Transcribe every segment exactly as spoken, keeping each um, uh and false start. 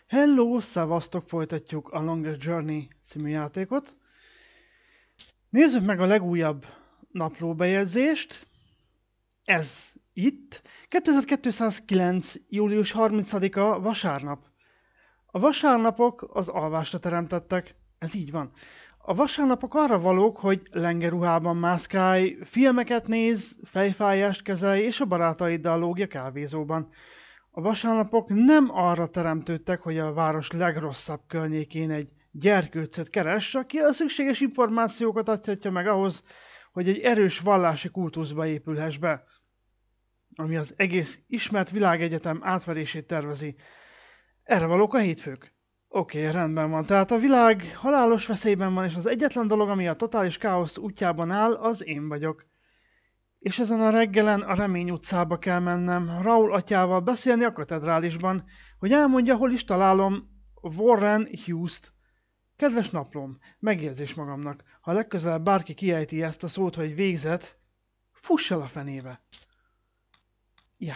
Hello, szevasztok, folytatjuk a Longest Journey című játékot. Nézzük meg a legújabb naplóbejegyzést. Ez itt. kétezer-kétszázkilenc. július harmincadika vasárnap. A vasárnapok az alvásra teremtettek. Ez így van. A vasárnapok arra valók, hogy lengeruhában mászkálj, filmeket néz, fejfájást kezelj és a barátaiddal lógj a kávézóban. A vasárnapok nem arra teremtődtek, hogy a város legrosszabb környékén egy gyerkőcöt keress, aki a szükséges információkat adhatja meg ahhoz, hogy egy erős vallási kultuszba épülhess be, ami az egész ismert világegyetem átverését tervezi. Erre valók a hétfők. Oké, okay, rendben van. Tehát a világ halálos veszélyben van, és az egyetlen dolog, ami a totális káosz útjában áll, az én vagyok. És ezen a reggelen a Remény utcába kell mennem, Raúl atyával beszélni a katedrálisban, hogy elmondja, hol is találom Warren Hughes-t. Kedves naplóm, megjegyzés magamnak, ha legközelebb bárki kiejti ezt a szót, hogy végzet, fuss el a fenébe. Ja.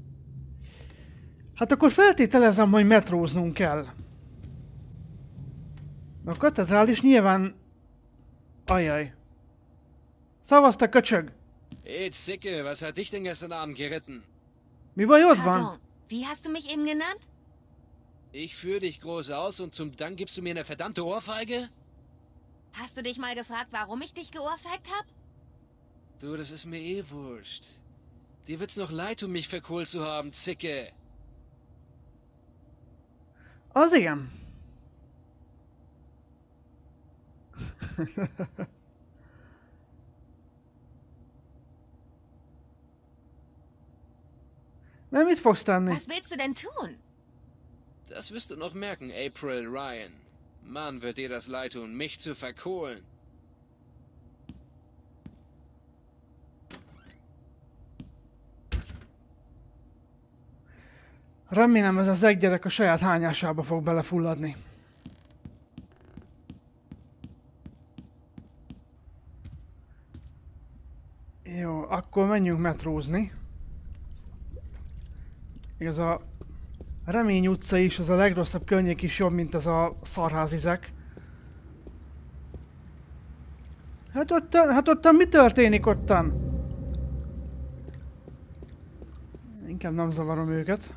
Hát akkor feltételezem, hogy metróznunk kell. A katedrális nyilván... Ajaj. Szavazta, köcsög! Hey, Zicke, was hat dich denn gestern Abend geritten? Mi bajod Pardon, van? wie hast du mich eben genannt? Ich führe dich groß aus und zum Dank gibst du mir eine verdammte Ohrfeige? Hast du dich mal gefragt, warum ich dich geohrfeigt hab? Du, das ist mir eh wurscht. Dir wird's noch leid tun, mich verkohlt zu haben, Zicke. Az igen. Mert mit fogsz tenni? Was willst du denn tun? Das wirst du noch merken, April Ryan. Mann, wird dir das leid tun, mich zu verkohlen. Remélem ez az egy gyerek a saját hányásába fog belefulladni. Jó, akkor menjünk metrózni. Igaz, a Remény utca is, az a legrosszabb környék is jobb, mint ez a szarházizek. Hát ottan, hát ottan mi történik ottan? Inkább nem zavarom őket.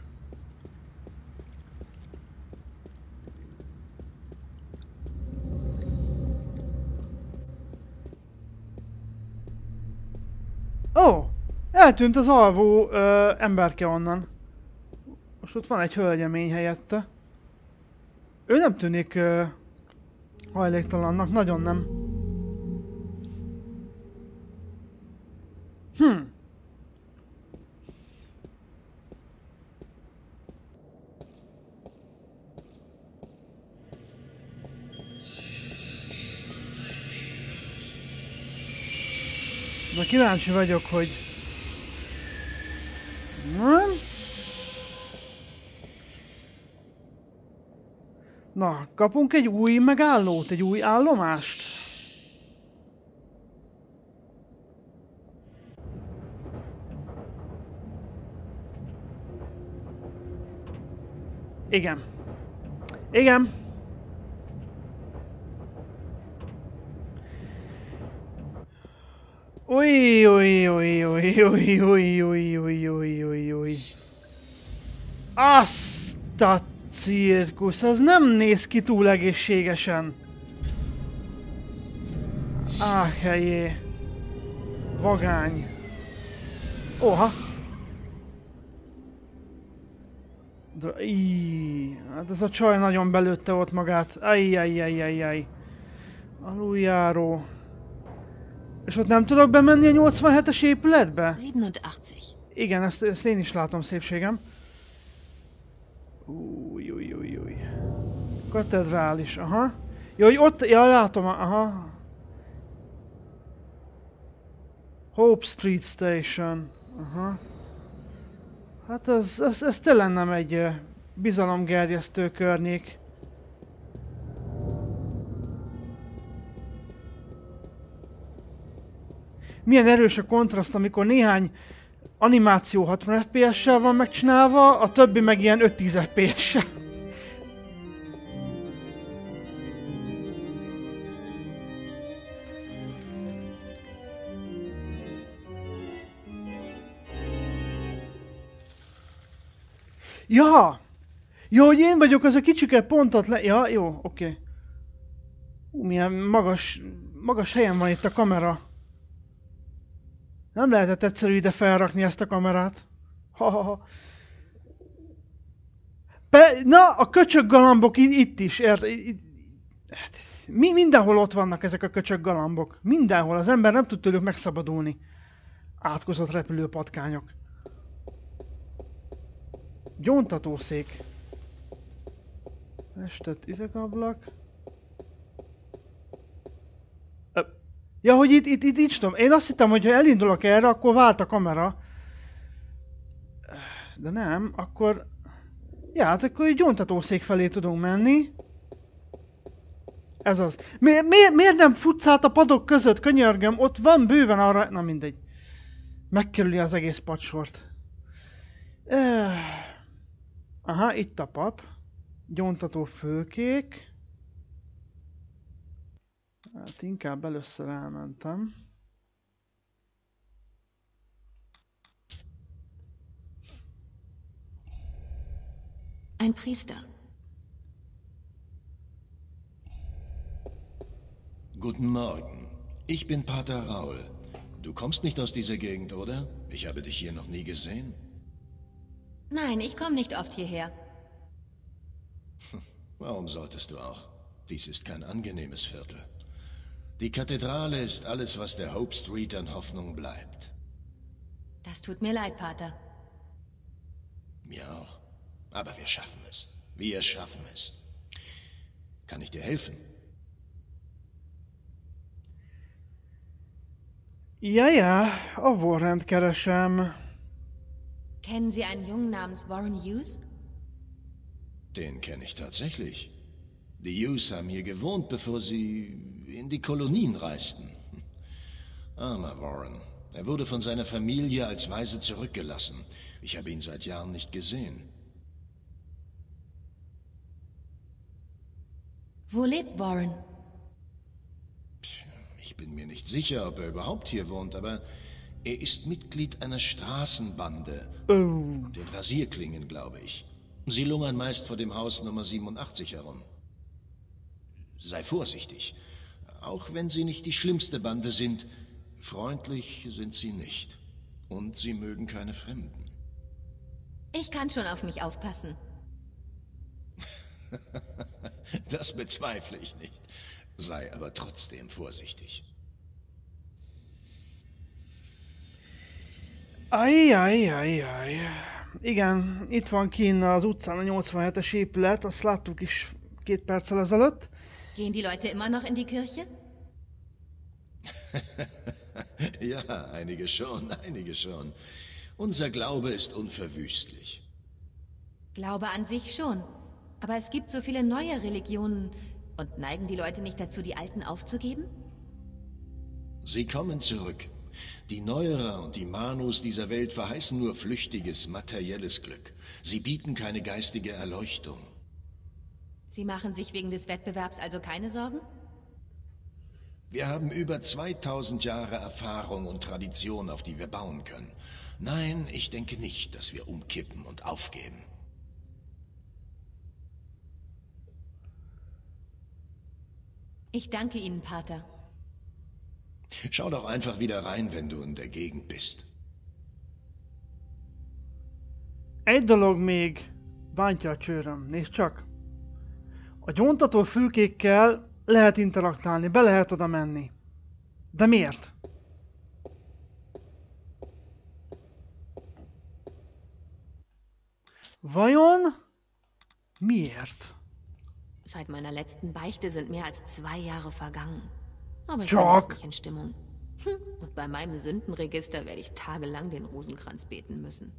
Ó! Oh, eltűnt az alvó ö, emberke onnan. Most ott van egy hölgyemény helyette. Ő nem tűnik ö, hajléktalannak, nagyon nem. Hm. Na kíváncsi vagyok, hogy... Nem? Na, kapunk egy új megállót, egy új állomást? Igen. Igen. Oj, oj, oj, oj, oj, oj, oj, oj, oj, oj, oj. Azt a cirkusz, ez nem néz ki túl egészségesen. Áh, helyé. Vagány. Oha. Íj, hát ez a csaj nagyon belőtte ott magát. Ajjajjajjajjaj. Aluljáró. És ott nem tudok bemenni a nyolcvanhetes épületbe? siebenundachtzig. Igen, ezt, ezt én is látom, szépségem. Új, új, új, új. Katedrális, aha. Jó, hogy ott, ja, látom, aha. Hope Street Station, aha. Hát ez, ez, ez tényleg nem egy uh, bizalomgerjesztő környék. Milyen erős a kontraszt, amikor néhány animáció hatvan ef pé es-sel van megcsinálva, a többi meg ilyen öt-tíz ef pé es-sel. Ja! Jó, hogy én vagyok az a kicsike pontot le... Ja, jó, oké. Okay. Ú, milyen magas, magas helyen van itt a kamera. Nem lehetett egyszerű ide felrakni ezt a kamerát. Ha, ha, ha. Be, na, a köcsög galambok itt is, ért, itt, mi, mindenhol ott vannak ezek a köcsög galambok. Mindenhol, az ember nem tud tőlük megszabadulni. Átkozott repülő patkányok. Gyóntatószék. Festett üvegablak. Ja, hogy itt, itt, itt, itt tudom. Én azt hittem, hogy ha elindulok erre, akkor vált a kamera. De nem, akkor... Ja, hát akkor egy gyóntatószék felé tudunk menni. Ez az. Mi, mi, miért nem futsz át a padok között, könyörgöm? Ott van bőven arra... Na mindegy. Megkerüli az egész padsort. Aha, itt a pap. Gyóntató főkék. Hát inkább először elmentem. Ein Priester. Guten Morgen. Ich bin Pater Raul. Du kommst nicht aus dieser Gegend, oder? Ich habe dich hier noch nie gesehen. Nein, ich komme nicht oft hierher. Warum solltest du auch? Dies ist kein angenehmes Viertel. Die Kathedrale ist alles, was der Hope Street an Hoffnung bleibt. Das tut mir leid, Pater. Mir auch. Aber wir schaffen es. Wir schaffen es. Kann ich dir helfen? Ja, ja, a Warrent keresem. Kennen Sie einen Jungen namens Warren Hughes? Den kenne ich tatsächlich. Die Hughes haben hier gewohnt, bevor sie in die Kolonien reisten. Armer Warren. Er wurde von seiner Familie als Waise zurückgelassen. Ich habe ihn seit Jahren nicht gesehen. Wo lebt Warren? Ich bin mir nicht sicher, ob er überhaupt hier wohnt, aber er ist Mitglied einer Straßenbande. Oh. Den Rasierklingen, glaube ich. Sie lungern meist vor dem Haus Nummer siebenundachtzig herum. Sei vorsichtig. Auch wenn sie nicht die schlimmste Bande sind, freundlich sind sie nicht. Und sie mögen keine Fremden. Ich kann schon auf mich aufpassen. Das bezweifle ich nicht. Sei aber trotzdem vorsichtig. Ajjajjajjaj. Igen, itt van kinn az utcán a nyolcvanhetes épület, azt láttuk is két perccel ezelőtt. Gehen die Leute immer noch in die Kirche? Ja, einige schon, einige schon. Unser Glaube ist unverwüstlich. Glaube an sich schon. Aber es gibt so viele neue Religionen. Und neigen die Leute nicht dazu, die alten aufzugeben? Sie kommen zurück. Die Neuerer und die Manus dieser Welt verheißen nur flüchtiges, materielles Glück. Sie bieten keine geistige Erleuchtung. Sie machen sich wegen des Wettbewerbs also keine Sorgen? Wir haben über zweitausend Jahre Erfahrung und Tradition, auf die wir bauen können. Nein, ich denke nicht, dass wir umkippen und aufgeben. Ich danke Ihnen, Pater. Schau doch einfach wieder rein, wenn du in der Gegend bist. Egy dolog még bántja a csőröm, nézd csak. A gyóntató fülkékkel lehet interaktálni, be lehet oda menni. De miért? Vajon miért? Seit meiner letzten Beichte sind mehr als zwei Jahre vergangen. Aber ich Schock. bin jetzt nicht in Stimmung. Hm. Und bei meinem Sündenregister werde ich tagelang den Rosenkranz beten müssen.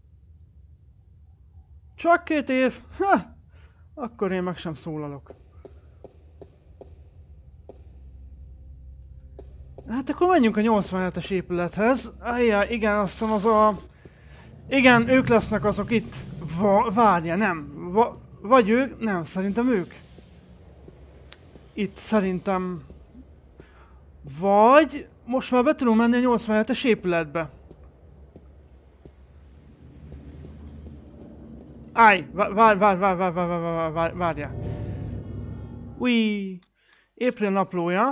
Csak két év? Ha! Akkor én meg sem szólalok. Hát akkor menjünk a nyolcvanhetes épülethez. Ajjá, igen, azt hiszem az a... Igen, ők lesznek azok itt. Va várja, nem. Va vagy ők? Nem, szerintem ők. Itt szerintem... Vagy... Most már be tudunk menni a nyolcvanhetes épületbe. Állj! Várj, várj, várj, várj, várj, várj, várj, várj, várjál. Új! April naplója.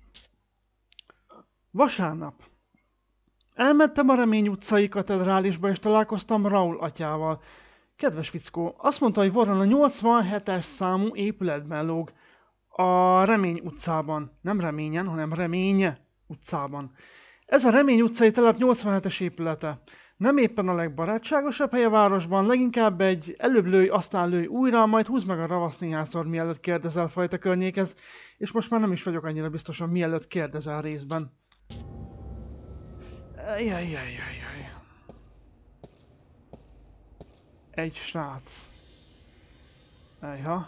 Vasárnap. Elmentem a Remény utcai katedrálisba, és találkoztam Raúl atyával. Kedves fickó, azt mondta, hogy Warren a nyolcvanhetes számú épületben lóg. A Remény utcában. Nem Reményen, hanem Remény utcában. Ez a Remény utcai telep nyolcvanhetes épülete. Nem éppen a legbarátságosabb hely a városban, leginkább egy előbb lőj, aztán lőj újra, majd húzd meg a ravasz néhányszor, mielőtt kérdezel fajta környékez, és most már nem is vagyok annyira biztosan, mielőtt kérdezel részben. Jajjajjajjaj. Egy srác. Ejha.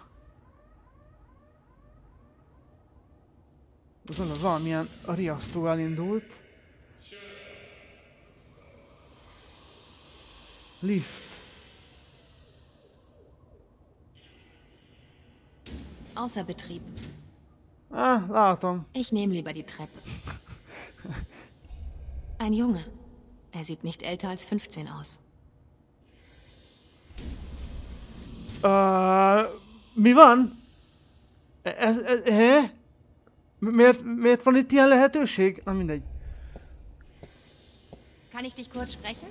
Azon valamilyen riasztó elindult. Lift. Außer Betrieb. Ah, látom. Ich nehme lieber die Treppe. Ein Junge. Er sieht nicht älter als fünfzehn aus. Uh, mi van? Ez, ez, he? Miért, miért van itt ilyen lehetőség? Na mindegy. Kann ich dich kurz sprechen?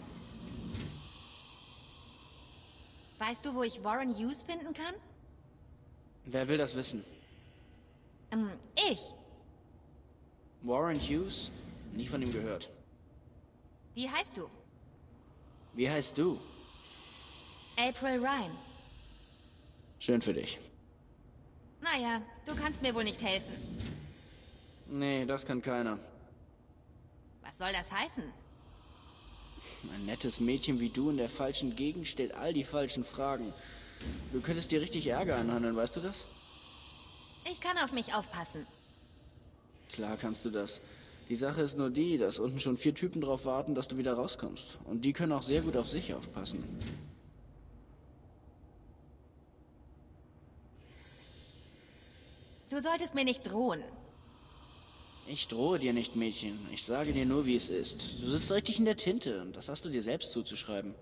Weißt du, wo ich Warren Hughes finden kann? Wer will das wissen? Ähm, ich. Warren Hughes? Nie von ihm gehört. Wie heißt du? Wie heißt du? April Ryan. Schön für dich. Naja, du kannst mir wohl nicht helfen. Nee, das kann keiner. Was soll das heißen? Ein nettes Mädchen wie du in der falschen Gegend stellt all die falschen Fragen. Du könntest dir richtig Ärger anhandeln, weißt du das? Ich kann auf mich aufpassen. Klar kannst du das. Die Sache ist nur die, dass unten schon vier Typen drauf warten, dass du wieder rauskommst. Und die können auch sehr gut auf sich aufpassen. Du solltest mir nicht drohen. Ich drohe dir nicht, Mädchen. Ich sage dir nur, wie es ist. Du sitzt richtig in der Tinte und das hast du dir selbst zuzuschreiben.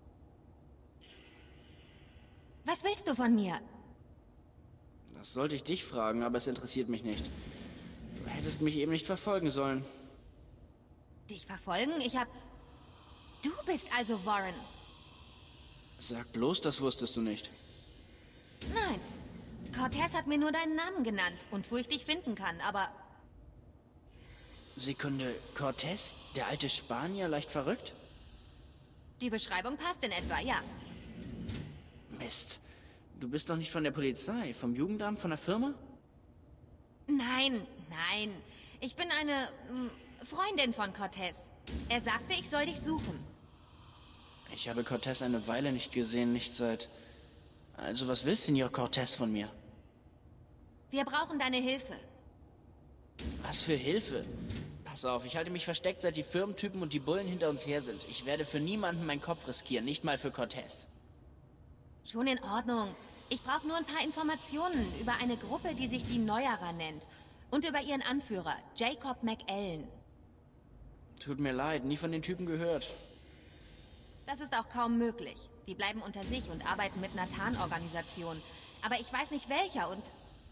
Was willst du von mir? Das sollte ich dich fragen, aber es interessiert mich nicht. Du hättest mich eben nicht verfolgen sollen. Dich verfolgen? Ich hab... Du bist also Warren. Sag bloß, das wusstest du nicht. Nein. Cortez hat mir nur deinen Namen genannt und wo ich dich finden kann, aber... Sekunde, Cortez? Der alte Spanier, leicht verrückt? Die Beschreibung passt in etwa, ja. Mist. Du bist doch nicht von der Polizei, vom Jugendamt, von der Firma? Nein, nein. Ich bin eine ähm, Freundin von Cortez. Er sagte, ich soll dich suchen. Ich habe Cortez eine Weile nicht gesehen, nicht seit... Also was will Senor Cortez von mir? Wir brauchen deine Hilfe. Was für Hilfe? Pass auf, ich halte mich versteckt, seit die Firmentypen und die Bullen hinter uns her sind. Ich werde für niemanden meinen Kopf riskieren, nicht mal für Cortez. Schon in Ordnung. Ich brauche nur ein paar Informationen über eine Gruppe, die sich die Neuerer nennt. Und über ihren Anführer, Jacob McAllen. Tut mir leid, nie von den Typen gehört. Das ist auch kaum möglich. Die bleiben unter sich und arbeiten mit einer Tarnorganisation. Aber ich weiß nicht welcher und...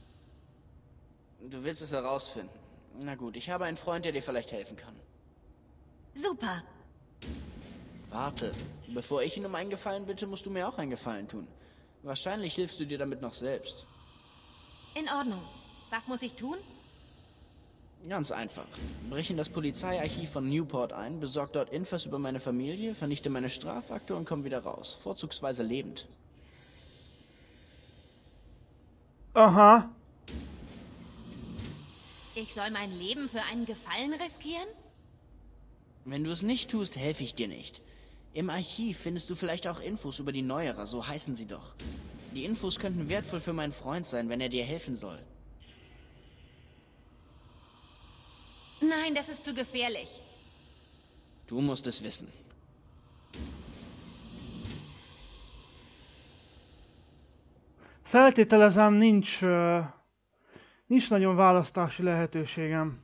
Du willst es herausfinden. Na gut, ich habe einen Freund, der dir vielleicht helfen kann. Super. Warte, bevor ich ihn um einen Gefallen bitte, musst du mir auch einen Gefallen tun. Wahrscheinlich hilfst du dir damit noch selbst. In Ordnung. Was muss ich tun? Ganz einfach. Brich in das Polizeiarchiv von Newport ein, besorg dort Infos über meine Familie, vernichte meine Strafakte und komm wieder raus. Vorzugsweise lebend. Aha. Ich soll mein Leben für einen Gefallen riskieren? Wenn du es nicht tust, helfe ich dir nicht. Im Archiv findest du vielleicht auch Infos über die Neuerer, so heißen sie doch. Die Infos könnten wertvoll für meinen Freund sein, wenn er dir helfen soll. Nein, das ist zu gefährlich. Du musst es wissen. Feltételezem, nincs, uh, nincs nagyon választási lehetőségem.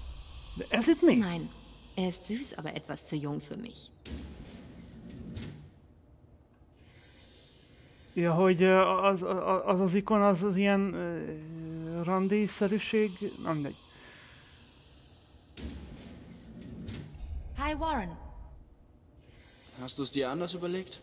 De ez itt mi? Nein, er ist süß, aber etwas zu jung für mich. Ja, hogy ö, az az, az, az ikon az, az ilyen uh, randi-szerűség, nem mindegy. Hi, Warren. Hast du es dir anders überlegt?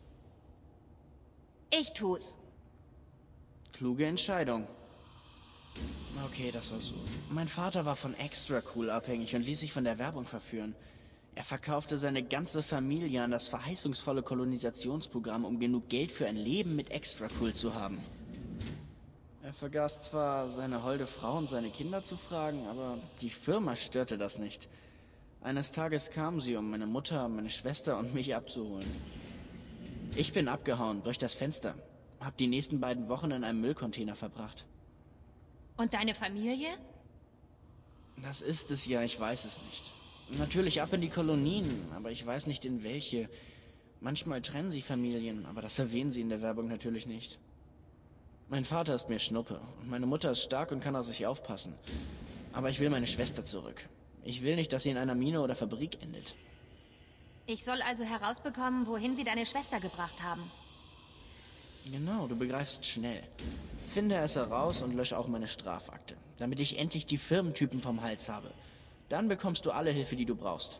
Ich tu's. Kluge Entscheidung. Okay, das war so. Mein Vater war von Extra Cool abhängig und ließ sich von der Werbung verführen. Er verkaufte seine ganze Familie an das verheißungsvolle Kolonisationsprogramm, um genug Geld für ein Leben mit Extra Cool zu haben. Er vergaß zwar, seine holde Frau und seine Kinder zu fragen, aber die Firma störte das nicht. Eines Tages kam sie, um meine Mutter, meine Schwester und mich abzuholen. Ich bin abgehauen, durch das Fenster. Hab die nächsten beiden Wochen in einem Müllcontainer verbracht. Und deine Familie? Das ist es ja, ich weiß es nicht. Natürlich ab in die Kolonien, aber ich weiß nicht in welche. Manchmal trennen sie Familien, aber das erwähnen sie in der Werbung natürlich nicht. Mein Vater ist mir Schnuppe und meine Mutter ist stark und kann auf sich aufpassen. Aber ich will meine Schwester zurück. Ich will nicht, dass sie in einer Mine oder Fabrik endet. Ich soll also herausbekommen, wohin sie deine Schwester gebracht haben. Genau, du begreifst schnell. Finde es heraus und lösche auch meine Strafakte, damit ich endlich die Firmentypen vom Hals habe. Dann bekommst du alle Hilfe, die du brauchst.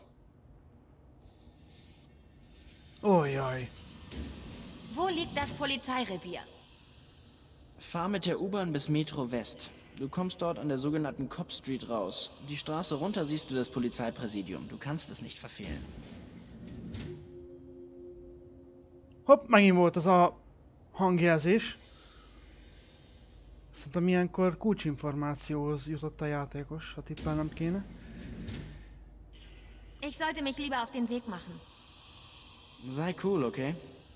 Ojaj. Wo liegt das Polizeirevier? Fahr mit der U-Bahn bis Metro West. Du kommst dort an der sogenannten Cop Street raus. Die Straße runter siehst du das Polizeipräsidium. Du kannst es nicht verfehlen. Hopp, megint volt az a hangjelzés. Szerintem ilyenkor kulcsinformációhoz jutott a játékos, ha tippelnem kéne. Ich sollte mich lieber auf den Weg machen. Sei cool, okay?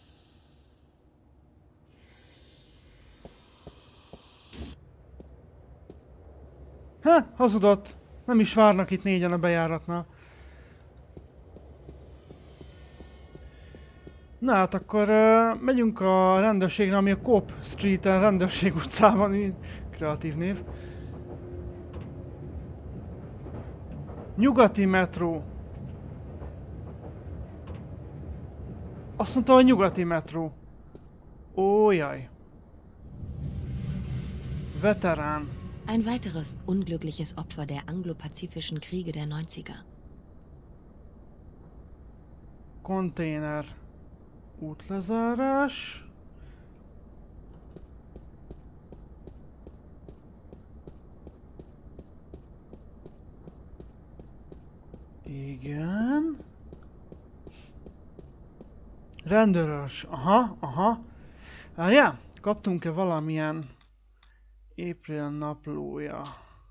Ha, hazudott! Nem is várnak itt négyen a bejáratnál. Na hát akkor uh, megyünk a rendőrségre, ami a Cop Street-en, Rendőrség utcában, így kreatív név. Nyugati metró. Azt mondta, hogy nyugati metró. Ó, jaj. Veterán. Ein weiteres unglückliches Opfer der anglo-pazifischen Kriege der neunziger. Container. Útlezárás. Igen. Rendőrös. Aha, aha. Várjál, kaptunk-e valamilyen April naplója?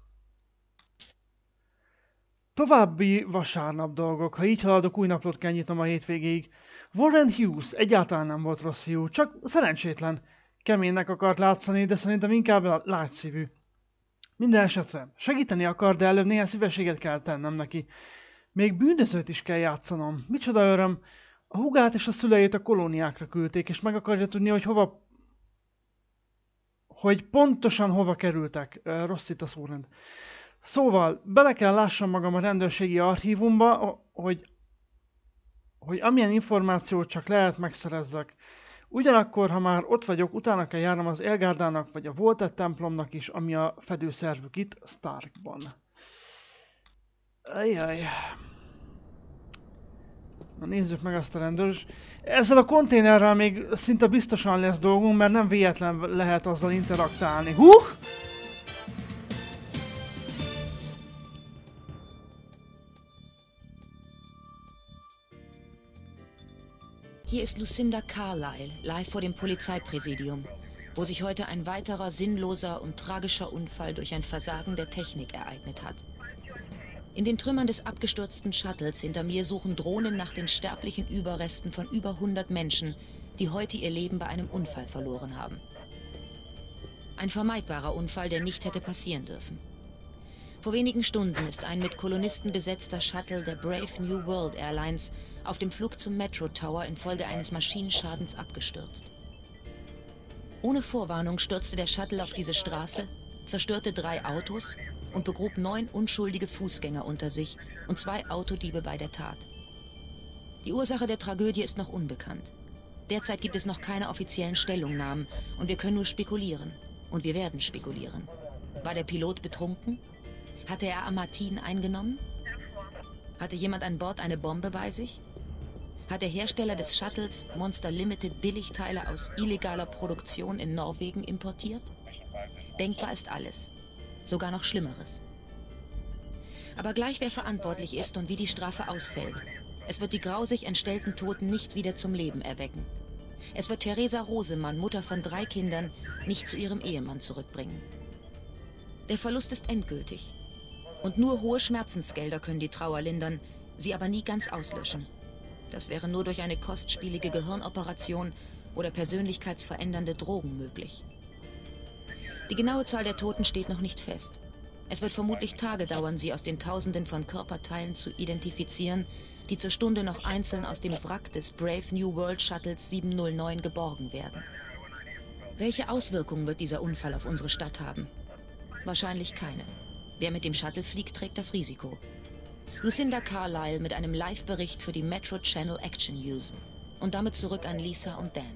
További vasárnap dolgok. Ha így haladok, új naplót kell nyitnom a hétvégéig. Warren Hughes egyáltalán nem volt rossz fiú, csak szerencsétlen. Keménynek akart látszani, de szerintem inkább lágyszívű. Minden esetre segíteni akar, de előbb néhány szívességet kell tennem neki. Még bűnözőt is kell játszanom. Micsoda öröm. A hugát és a szüleit a kolóniákra küldték, és meg akarja tudni, hogy hova... Hogy pontosan hova kerültek. Rossz itt a szórend. Szóval, bele kell lássam magam a rendőrségi archívumba, hogy... hogy amilyen információt csak lehet megszerezzek. Ugyanakkor, ha már ott vagyok, utána kell járnom az Elgárdának, vagy a Voltet templomnak is, ami a fedőszervük itt, Starkban. Ajjaj. Na nézzük meg azt a rendőrs. Ezzel a konténerrel még szinte biztosan lesz dolgunk, mert nem véletlen lehet azzal interaktálni. Hú! Hier ist Lucinda Carlyle, live vor dem Polizeipräsidium, wo sich heute ein weiterer sinnloser und tragischer Unfall durch ein Versagen der Technik ereignet hat. In den Trümmern des abgestürzten Shuttles hinter mir suchen Drohnen nach den sterblichen Überresten von über hundert Menschen, die heute ihr Leben bei einem Unfall verloren haben. Ein vermeidbarer Unfall, der nicht hätte passieren dürfen. Vor wenigen Stunden ist ein mit Kolonisten besetzter Shuttle der Brave New World Airlines auf dem Flug zum Metro Tower infolge eines Maschinenschadens abgestürzt. Ohne Vorwarnung stürzte der Shuttle auf diese Straße, zerstörte drei Autos und begrub neun unschuldige Fußgänger unter sich und zwei Autodiebe bei der Tat. Die Ursache der Tragödie ist noch unbekannt. Derzeit gibt es noch keine offiziellen Stellungnahmen und wir können nur spekulieren. Und wir werden spekulieren. War der Pilot betrunken? Hatte er Amatin eingenommen? Hatte jemand an Bord eine Bombe bei sich? Hat der Hersteller des Shuttles Monster Limited Billigteile aus illegaler Produktion in Norwegen importiert? Denkbar ist alles. Sogar noch Schlimmeres. Aber gleich wer verantwortlich ist und wie die Strafe ausfällt. Es wird die grausig entstellten Toten nicht wieder zum Leben erwecken. Es wird Theresa Rosemann, Mutter von drei Kindern, nicht zu ihrem Ehemann zurückbringen. Der Verlust ist endgültig. Und nur hohe Schmerzensgelder können die Trauer lindern, sie aber nie ganz auslöschen. Das wäre nur durch eine kostspielige Gehirnoperation oder persönlichkeitsverändernde Drogen möglich. Die genaue Zahl der Toten steht noch nicht fest. Es wird vermutlich Tage dauern, sie aus den Tausenden von Körperteilen zu identifizieren, die zur Stunde noch einzeln aus dem Wrack des Brave New World Shuttles sieben null neun geborgen werden. Welche Auswirkungen wird dieser Unfall auf unsere Stadt haben? Wahrscheinlich keine. Wer mit dem Shuttle fliegt, trägt das Risiko. Lucinda Carlyle mit einem Live-Bericht für die Metro Channel Action News. Und damit zurück an Lisa und Dan.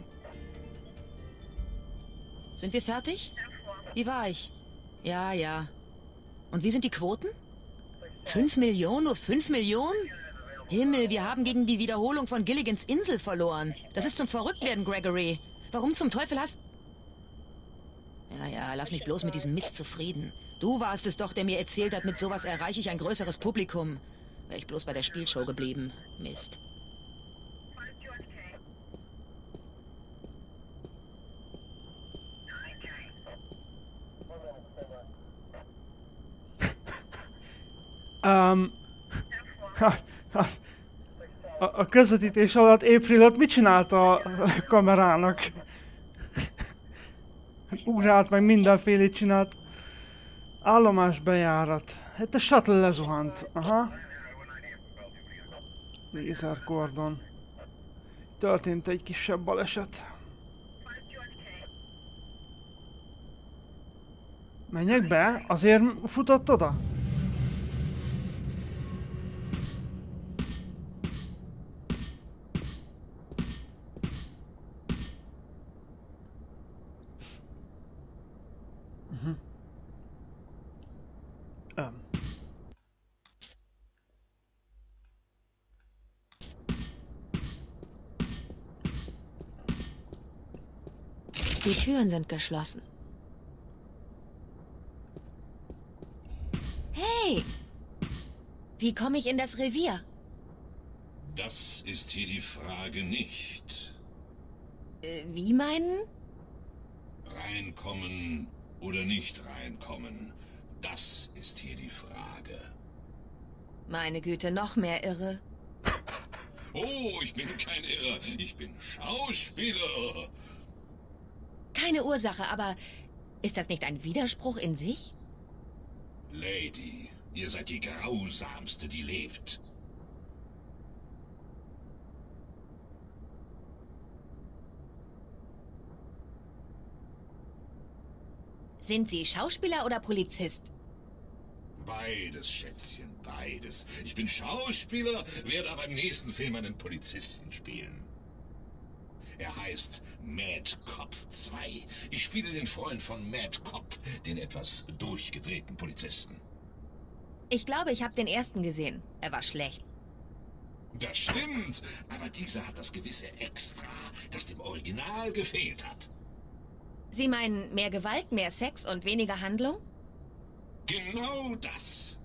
Sind wir fertig? Wie war ich? Ja, ja. Und wie sind die Quoten? Fünf Millionen? Nur fünf Millionen? Himmel, wir haben gegen die Wiederholung von Gilligans Insel verloren. Das ist zum Verrücktwerden, Gregory. Warum zum Teufel hast... Ja, ja, lass mich bloß mit diesem Mist zufrieden. Du warst es doch, der mir erzählt hat, mit sowas erreiche ich ein größeres Publikum. Wäre ich bloß bei der Spielshow geblieben. Mist. Um, a, a közvetítés alatt April mit csinált a kamerának? Ugrált meg mindenfélét csinált. Állomás bejárat. Hát a shuttle lezuhant. Aha. Laser Gordon. Történt egy kisebb baleset. Menjek be? Azért futott oda? Um. Die Türen sind geschlossen. Hey! Wie komme ich in das Revier? Das ist hier die Frage nicht. Äh, wie meinen? Reinkommen oder nicht reinkommen, das ist hier die Frage. Meine Güte, noch mehr Irre. Oh, ich bin kein Irrer, ich bin Schauspieler. Keine Ursache, aber ist das nicht ein Widerspruch in sich? Lady, ihr seid die Grausamste, die lebt. Sind Sie Schauspieler oder Polizist? Beides, Schätzchen, beides. Ich bin Schauspieler, werde aber im nächsten Film einen Polizisten spielen. Er heißt Mad Cop zwei. Ich spiele den Freund von Mad Cop, den etwas durchgedrehten Polizisten. Ich glaube, ich habe den ersten gesehen. Er war schlecht. Das stimmt, aber dieser hat das gewisse Extra, das dem Original gefehlt hat. Sie meinen mehr Gewalt, mehr Sex und weniger Handlung? Genau das.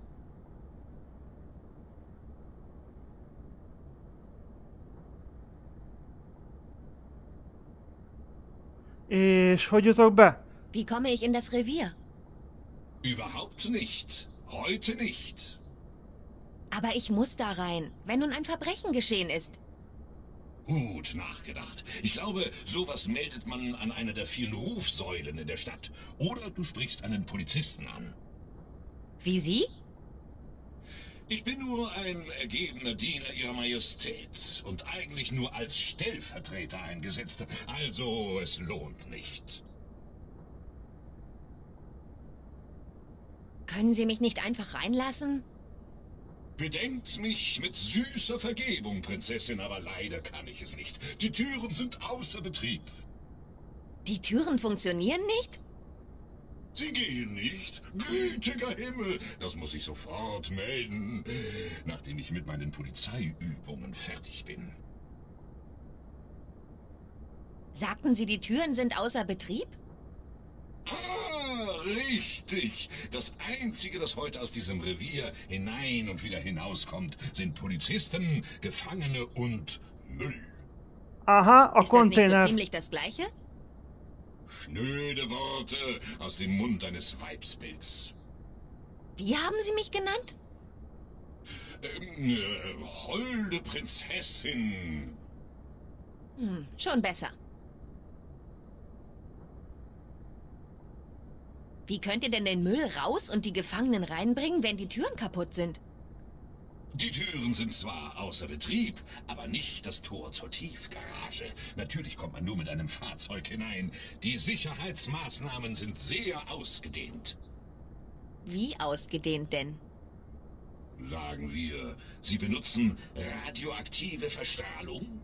És hogy jutok be? Wie komme ich in das Revier? Überhaupt nicht. Heute nicht. Aber ich muss da rein, wenn nun ein Verbrechen geschehen ist. Gut nachgedacht. Ich glaube, sowas meldet man an einer der vielen Rufsäulen in der Stadt. Oder du sprichst einen Polizisten an. Wie Sie? Ich bin nur ein ergebener Diener Ihrer Majestät und eigentlich nur als Stellvertreter eingesetzt. Also, es lohnt nicht. Können Sie mich nicht einfach reinlassen? Bedenkt mich mit süßer Vergebung, Prinzessin, aber leider kann ich es nicht. Die Türen sind außer Betrieb. Die Türen funktionieren nicht? Sie gehen nicht? Gütiger Himmel, das muss ich sofort melden, nachdem ich mit meinen Polizeiübungen fertig bin. Sagten Sie, die Türen sind außer Betrieb? Ah, richtig. Das Einzige, das heute aus diesem Revier hinein und wieder hinauskommt, sind Polizisten, Gefangene und Müll. Aha, a Ist das nicht so konténer. ziemlich das Gleiche? Schnöde Worte aus dem Mund eines Weibsbilds. Wie haben Sie mich genannt? Ähm, äh, holde Prinzessin. Hm, schon besser. Wie könnt ihr denn den Müll raus und die Gefangenen reinbringen, wenn die Türen kaputt sind? Die Türen sind zwar außer Betrieb, aber nicht das Tor zur Tiefgarage. Natürlich kommt man nur mit einem Fahrzeug hinein. Die Sicherheitsmaßnahmen sind sehr ausgedehnt. Wie ausgedehnt denn? Sagen wir, Sie benutzen radioaktive Verstrahlung?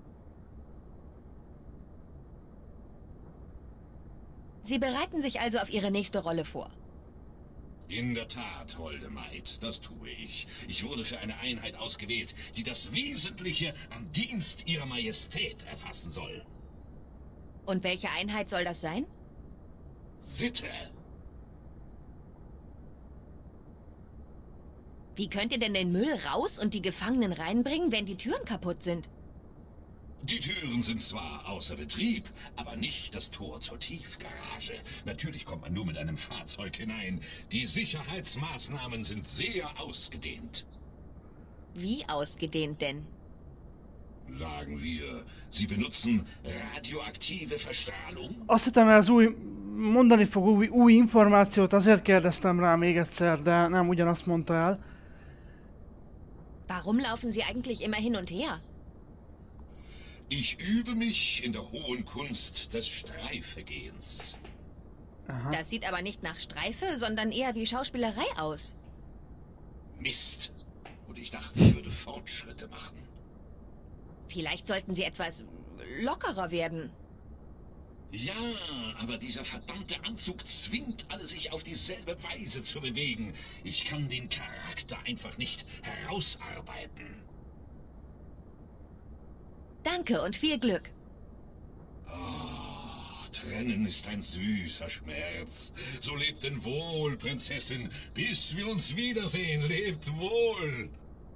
Sie bereiten sich also auf Ihre nächste Rolle vor. In der Tat, holde Maid, das tue ich. Ich wurde für eine Einheit ausgewählt, die das Wesentliche am Dienst Ihrer Majestät erfassen soll. Und welche Einheit soll das sein? Sitte. Wie könnt ihr denn den Müll raus und die Gefangenen reinbringen, wenn die Türen kaputt sind? Die Türen sind zwar außer Betrieb, aber nicht das Tor zur Tiefgarage. Natürlich kommt man nur mit einem Fahrzeug hinein. Die Sicherheitsmaßnahmen sind sehr ausgedehnt. Wie ausgedehnt denn? Sagen wir, Sie benutzen radioaktive Verstrahlung? Azt hittem, ez új, mondani fog új, új információt, azért kérdeztem rá még egyszer, de nem ugyanazt mondta el. Warum laufen Sie eigentlich immer hin und her? Ich übe mich in der hohen Kunst des Streifegehens. Aha. Das sieht aber nicht nach Streife, sondern eher wie Schauspielerei aus. Mist. Und ich dachte, ich würde Fortschritte machen. Vielleicht sollten Sie etwas lockerer werden. Ja, aber dieser verdammte Anzug zwingt alle, sich auf dieselbe Weise zu bewegen. Ich kann den Charakter einfach nicht herausarbeiten. Danke und viel Glück. Oh, Trennen ist ein süßer Schmerz. So lebt denn wohl, Prinzessin. Bis wir uns wiedersehen, lebt wohl.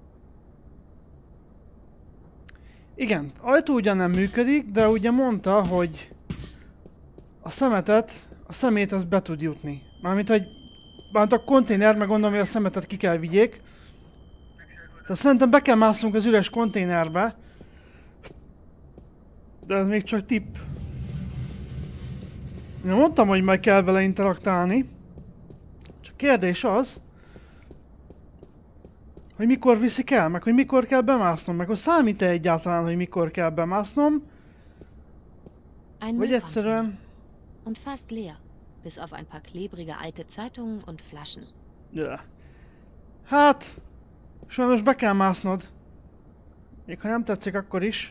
Igen, ajtó ugyan nem működik, de ugye mondta, hogy a szemetet, a szemét az be tud jutni. Mármint, hogy mármint a konténer, meg gondolom, hogy a szemetet ki kell vigyék. De szerintem be kell másznunk az üres konténerbe. De ez még csak tipp. Én mondtam, hogy majd kell vele interaktálni. Csak kérdés az, hogy mikor viszik el, meg hogy mikor kell bemásznom, meg hogy számít-e egyáltalán, hogy mikor kell bemásznom, Ein vagy Müllcontainer. egyszerűen... Und fast leer. Bis auf ein paar klebrige alte Zeitungen und Flaschen. Ja. Hát, sajnos be kell másznod. Még ha nem tetszik, akkor is.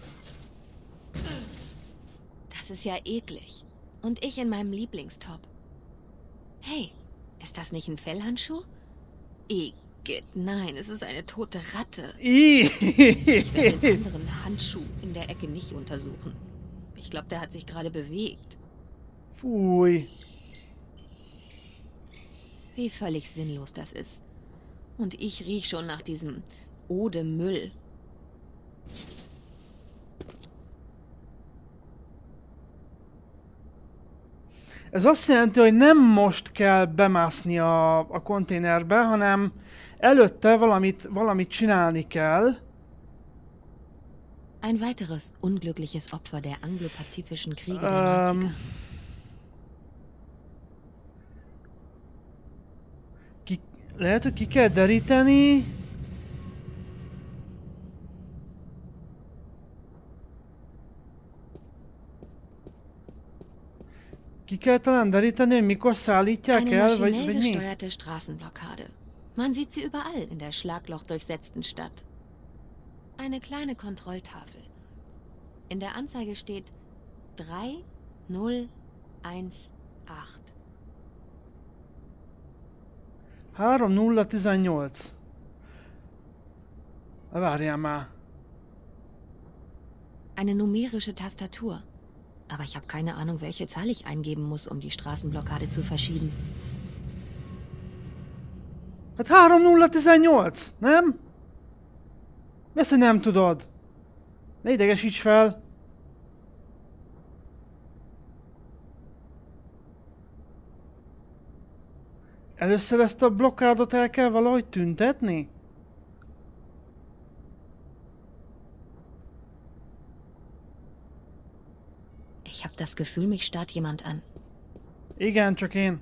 Das ist ja eklig. Und ich in meinem Lieblingstop. Hey, ist das nicht ein Fellhandschuh? Igitt, nein, es ist eine tote Ratte. Ich werde den anderen Handschuh in der Ecke nicht untersuchen. Ich glaube, der hat sich gerade bewegt. Fúj. Wie völlig sinnlos das ist. Und ich riech schon nach diesem Ode Müll. Ez azt jelenti, hogy nem most kell bemászni a, a konténerbe, hanem előtte valamit, valamit csinálni kell. Ein weiteres unglückliches Opfer der anglo-pazifischen Kriege der Ähm, neunziger. ki, lehet, hogy ki kell deríteni. Ki kell talán deríteni, hogy mikor szállítják Eine el, vagy, maschinell vagy mi? gesteuerte Straßenblockade. Man sieht sie überall in der schlaglochdurchsetzten Stadt. Eine kleine Kontrolltafel. In der Anzeige steht drei null eins acht. három nulla tizennyolc. Várjál már. Eine numerische Tastatur. Aber ich habe keine Ahnung, welche Zahl ich eingeben muss, um die Straßenblockade zu verschieben. Hát három nulla tizennyolc, nem? Mi azt, hogy nem tudod? Ne idegesíts fel! Először ezt a blokkádot el kell valahogy tüntetni? Ich habe das Gefühl, mich starrt jemand an. Igen, csak én.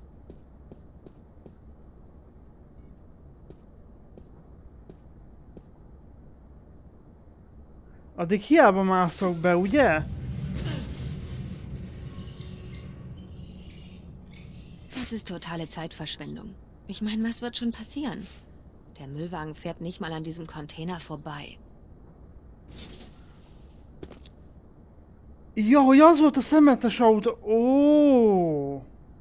Addig hiába mászok be, ugye? Das ist totale Zeitverschwendung. Ich meine, was wird schon passieren? Der Müllwagen fährt nicht mal an diesem Container vorbei. Ja, hogy az volt a szemetes autó. Ó!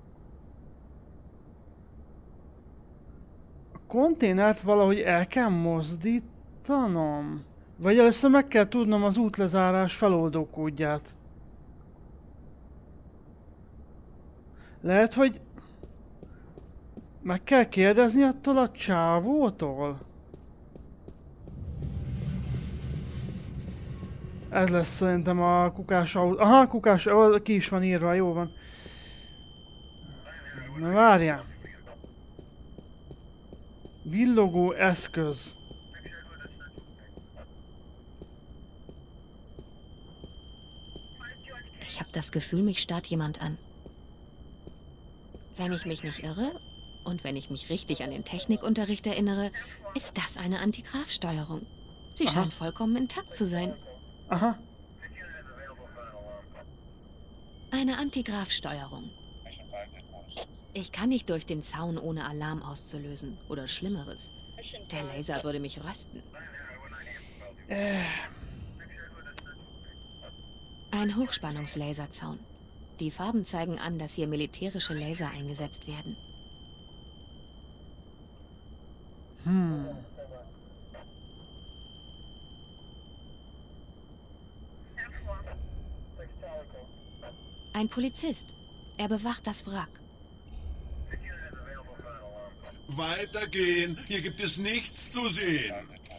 A konténert valahogy el kell mozdítanom. Vagy először meg kell tudnom az útlezárás feloldó kódját. Lehet, hogy meg kell kérdezni attól a csávótól? Ez lesz szerintem a kukás autó. Aha, kukás, ki is van írva, jó van. Na várjál. Villogó eszköz. Ich habe das Gefühl, mich starrt jemand an. Wenn ich mich nicht irre und wenn ich mich richtig an den Technikunterricht erinnere, ist das eine Antigrafsteuerung. Sie Aha. scheint vollkommen intakt zu sein. Aha. Eine Antigrafsteuerung. Ich kann nicht durch den Zaun, ohne Alarm auszulösen. Oder Schlimmeres. Der Laser würde mich rösten. Äh. Ein Hochspannungslaserzaun. Die Farben zeigen an, dass hier militärische Laser eingesetzt werden. Hm. Ein Polizist. Er bewacht das Wrack. Weitergehen, hier gibt es nichts zu sehen.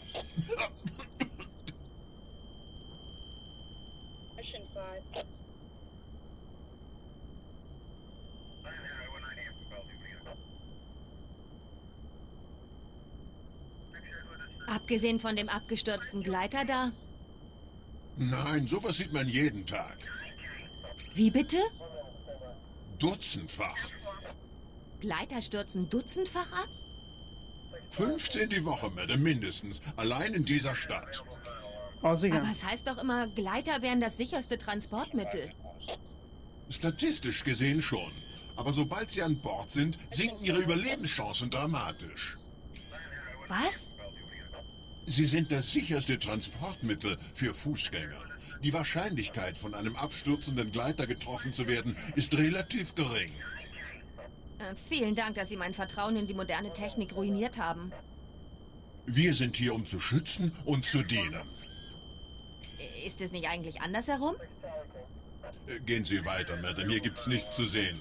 Abgesehen von dem abgestürzten Gleiter da? Nein, sowas sieht man jeden Tag. Wie bitte? Dutzendfach. Gleiter stürzen dutzendfach ab? fünfzehn die Woche, Madame, mindestens. Allein in dieser Stadt. Az igen. Aber es heißt doch immer, Gleiter wären das sicherste Transportmittel. Statistisch gesehen schon. Aber sobald sie an Bord sind, sinken ihre Überlebenschancen dramatisch. Was? Sie sind das sicherste Transportmittel für Fußgänger. Die Wahrscheinlichkeit, von einem abstürzenden Gleiter getroffen zu werden, ist relativ gering. Äh, vielen Dank, dass Sie mein Vertrauen in die moderne Technik ruiniert haben. Wir sind hier, um zu schützen und zu dienen. Ist es nicht eigentlich andersherum? Äh, Gehen Sie weiter, Madame. Hier gibt's nichts zu sehen.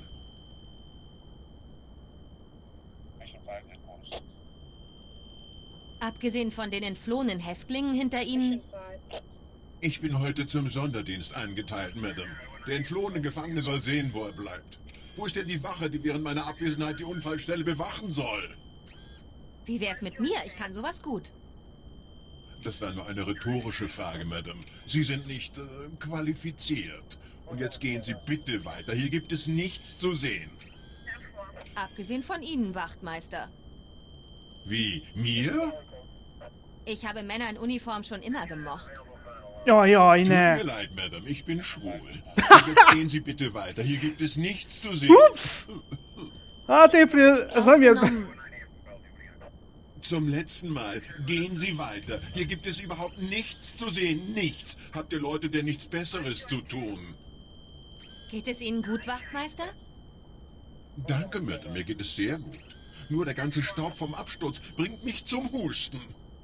Abgesehen von den entflohenen Häftlingen hinter Ihnen... Ich bin heute zum Sonderdienst eingeteilt, Madame. Der entflohene Gefangene soll sehen, wo er bleibt. Wo ist denn die Wache, die während meiner Abwesenheit die Unfallstelle bewachen soll? Wie wär's mit mir? Ich kann sowas gut. Das war nur eine rhetorische Frage, Madame. Sie sind nicht äh, qualifiziert. Und jetzt gehen Sie bitte weiter. Hier gibt es nichts zu sehen. Abgesehen von Ihnen, Wachtmeister. Wie? Mir? Ich habe Männer in Uniform schon immer gemocht. Jaj, jaj, Tut mir ne. leid, Madame. Ich bin schwul. Und jetzt gehen Sie bitte weiter. Hier gibt es nichts zu sehen. Ups! Hát April, ez nem jött be. Ausgenommen, Zum letzten Mal. Gehen Sie weiter. Hier gibt es überhaupt nichts zu sehen. Nichts. Habt ihr Leute denn nichts Besseres zu tun? Geht es Ihnen gut, Wachtmeister? Danke, Myrtle. Mir geht es sehr gut. Nur der ganze Staub vom Absturz bringt mich zum Husten.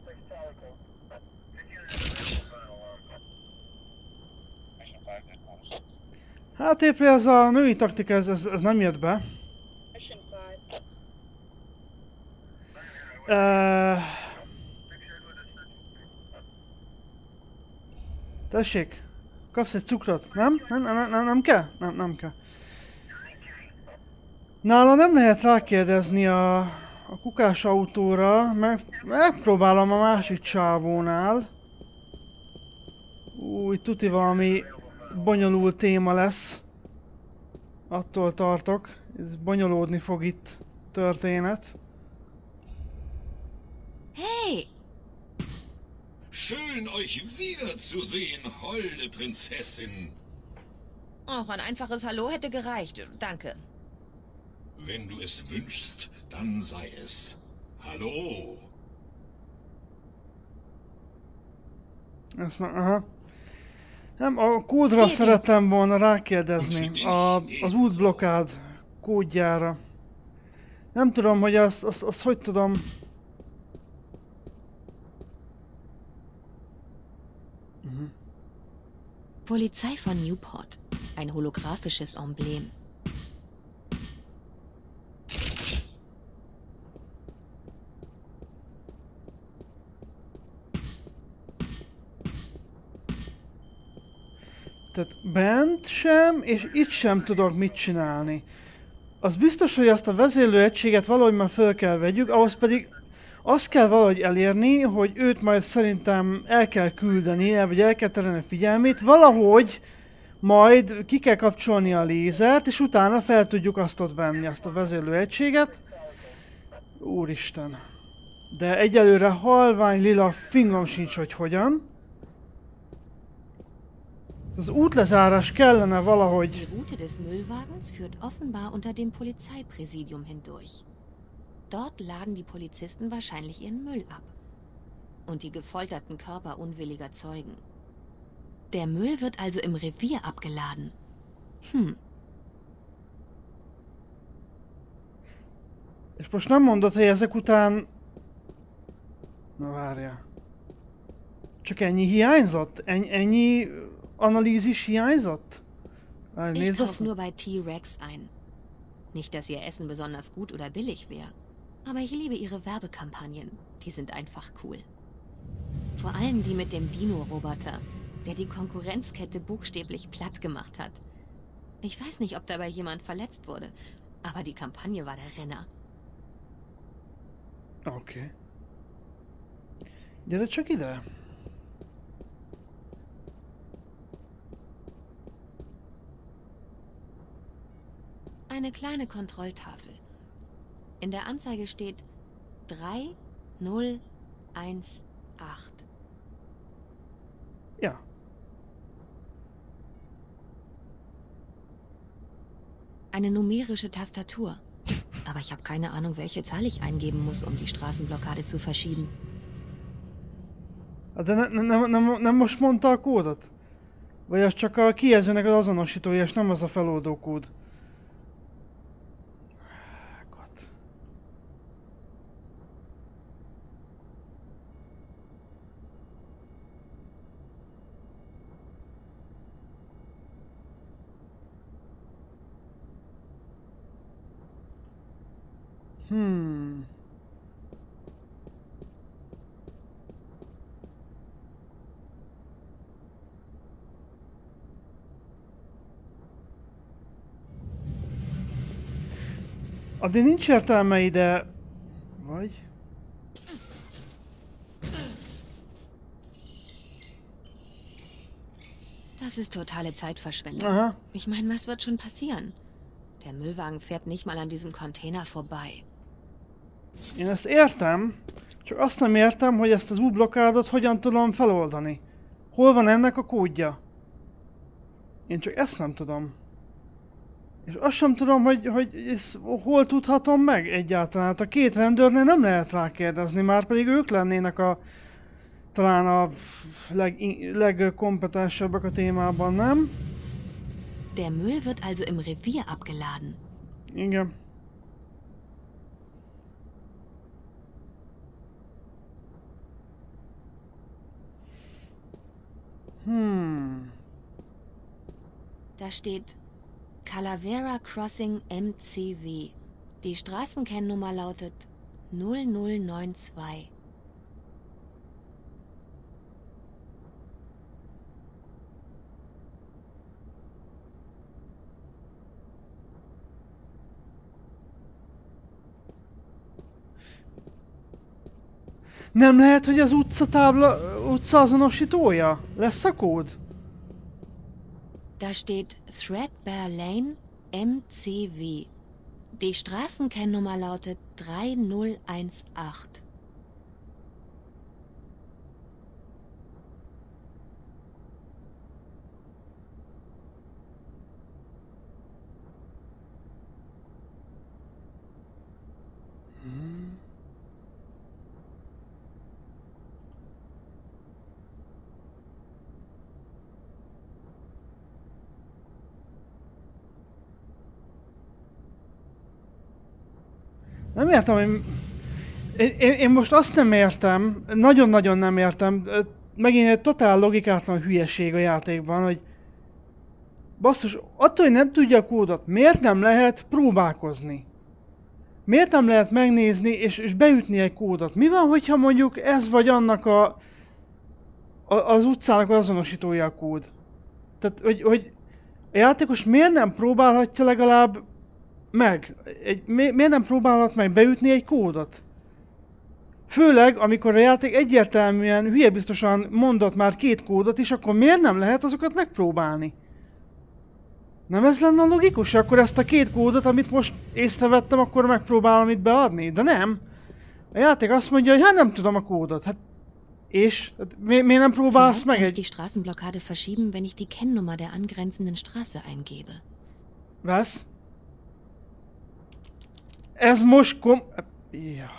Hát épp ez a női taktika, ez, ez, ez nem jött be. Uh, tessék, kapsz egy cukrot? Nem? Nem, nem, nem, nem kell? Nem, nem kell. Nála nem lehet rákérdezni a, a kukás autóra, meg megpróbálom a másik csávónál. Új, tuti valami bonyolult téma lesz. Attól tartok, ez bonyolódni fog itt a történet. Hey! Schön, euch wiederzusehen, holde Prinzessin. Auch ein einfaches Hallo hätte gereicht. Danke. Wenn du es wünschst, dann sei es. Hallo. Ezt már, aha. Nem, a kódra szerettem volna rákérdezni. A, az útblokkád kódjára. Nem tudom, hogy azt, azt, azt hogy tudom... Mhm. Polizei von Newport. Ein holographisches Emblem. Tehát bent sem, és itt sem tudok mit csinálni. Az biztos, hogy azt a vezérlő egységet valahogy már föl kell vegyük, ahhoz pedig azt kell valahogy elérni, hogy őt majd szerintem el kell küldeni, vagy el kell terelni a figyelmét, valahogy majd ki kell kapcsolni a lézert, és utána fel tudjuk azt ott venni, azt a vezérlő egységet. Úristen. De egyelőre halvány lila fingom sincs, hogy hogyan. Az útlezárás kellene valahogy... Die Route des Müllwagens führt offenbar unter dem Polizeipräsidium hindurch. Dort laden die Polizisten wahrscheinlich ihren Müll ab. Und die gefolterten Körper unwilliger Zeugen. Der Müll wird also im Revier abgeladen. Hm. És most nem mondod, hogy ezek után... Na várja. Csak ennyi hiányzott? Ennyi... ennyi... Analysis hiányzott? Ich kaufe nur bei T-Rex ein. Nicht, dass ihr Essen besonders gut oder billig wäre. Aber ich liebe ihre Werbekampagnen. Die sind einfach cool. Vor allem die mit dem Dino-Roboter, der die Konkurrenzkette buchstäblich platt gemacht hat. Ich weiß nicht, ob dabei jemand verletzt wurde, aber die Kampagne war der Renner. Okay. Gyere csak ide. Eine kleine Kontrolltafel. In der Anzeige steht drei null eins acht. Ja. Eine numerische Tastatur. Aber ich habe keine Ahnung, welche Zahl ich eingeben muss, um die Straßenblockade zu verschieben. De ne, ne, ne, nem most mondta a kódot? Vagy az csak a kijelzőnek az azonosítója, és nem az a feloldó kód? Hmm. Addig nincs értelme ide... Vagy... Das ist totale Zeitverschwendung. Aha. Ich meine, was wird schon passieren? Der Müllwagen fährt nicht mal an diesem Container vorbei. Én ezt értem, csak azt nem értem, hogy ezt az útblokkádot hogyan tudom feloldani. Hol van ennek a kódja? Én csak ezt nem tudom. És azt sem tudom, hogy, hogy ez, hol tudhatom meg egyáltalán. Hát a két rendőrnél nem lehet rákérdezni, már pedig ők lennének a talán a leg, legkompetensebbek a témában, nem? Der Müll wird also im Revier abgeladen. Igen. Hmm. Da steht Calavera Crossing M C W. Die Straßenkennnummer lautet null null neun zwei. Nem lehet, hogy az utcatábla, utca azonosítója? Lesz a kód? Da steht Threadbare Lane M C W. Die Straßenkennnummer lautet drei null eins acht. Nem értem, hogy... Én, én most azt nem értem, nagyon-nagyon nem értem, megint egy totál logikátlan hülyeség a játékban, hogy... Basszus, attól, hogy nem tudja a kódot, miért nem lehet próbálkozni? Miért nem lehet megnézni és, és beütni egy kódot? Mi van, hogyha mondjuk ez vagy annak a... a az utcának az azonosítója a kód? Tehát, hogy, hogy a játékos miért nem próbálhatja legalább meg? Egy, mi, miért nem próbálhat meg beütni egy kódot? Főleg, amikor a játék egyértelműen, hülye biztosan mondott már két kódot is, akkor miért nem lehet azokat megpróbálni? Nem ez lenne a logikus? Akkor ezt a két kódot, amit most észrevettem, akkor megpróbálom itt beadni? De nem! A játék azt mondja, hogy hát nem tudom a kódot. Hát és? Hát, mi, miért nem próbálsz meg egy... die Straßenblockade verschieben, wenn ich die Kennnummer der angrenzenden Straße eingebe. Was? Ez most kom... Jaj...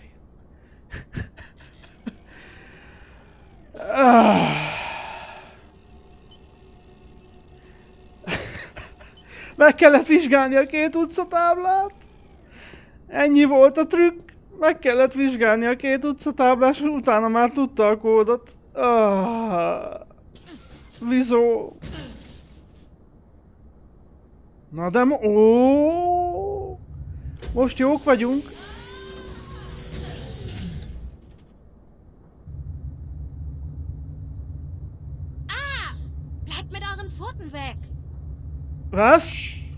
ah. Meg kellett vizsgálni a két utcatáblát. Ennyi volt a trükk. Meg kellett vizsgálni a két utcatáblát, és utána már tudta a kódot. Ah. Vizó. Na de mo... Ó. Most jók vagyunk. Ah! Bleibt mit euren Pfoten weg! Was?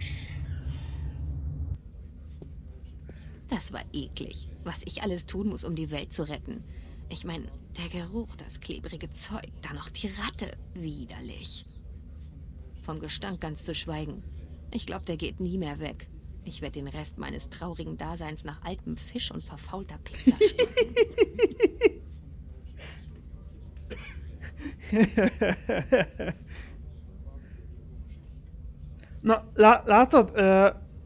Das war eklig, was ich alles tun muss, um die Welt zu retten. Ich meine, der Geruch, das klebrige Zeug, dann noch die Ratte. Widerlich. Vom Gestank ganz zu schweigen. Ich glaube, der geht nie mehr weg. Ich werde den Rest meines traurigen Daseins nach altem Fisch und verfaulter Pizza schmecken. Na, lá látod? Uh...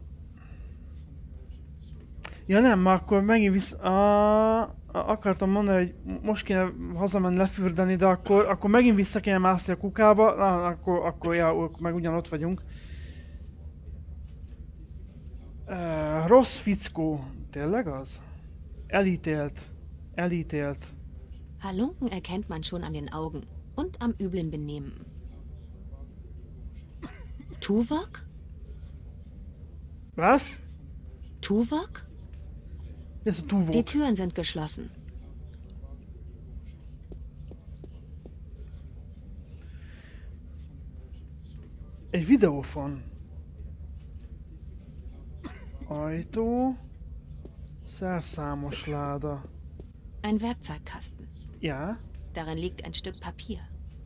Ja nem, már akkor megint visz... Uh... Akartam mondani, hogy most kéne hazamenni lefürdeni, de akkor, akkor megint vissza kéne mászni a kukába. Na, akkor, akkor, ja, akkor meg ugyanott vagyunk. Uh, rossz fickó. Tényleg az? Elítélt. Elítélt. Halunken erkennt man schon an den Augen und am üblen Benehmen. Tuvok? Was? Tuvok? Wer ist Tuvok? Die Türen sind geschlossen. Egy videófon. Ajtó. Szerszámos láda. Ein Werkzeugkasten. Ja. Darin liegt ein Stück Papier.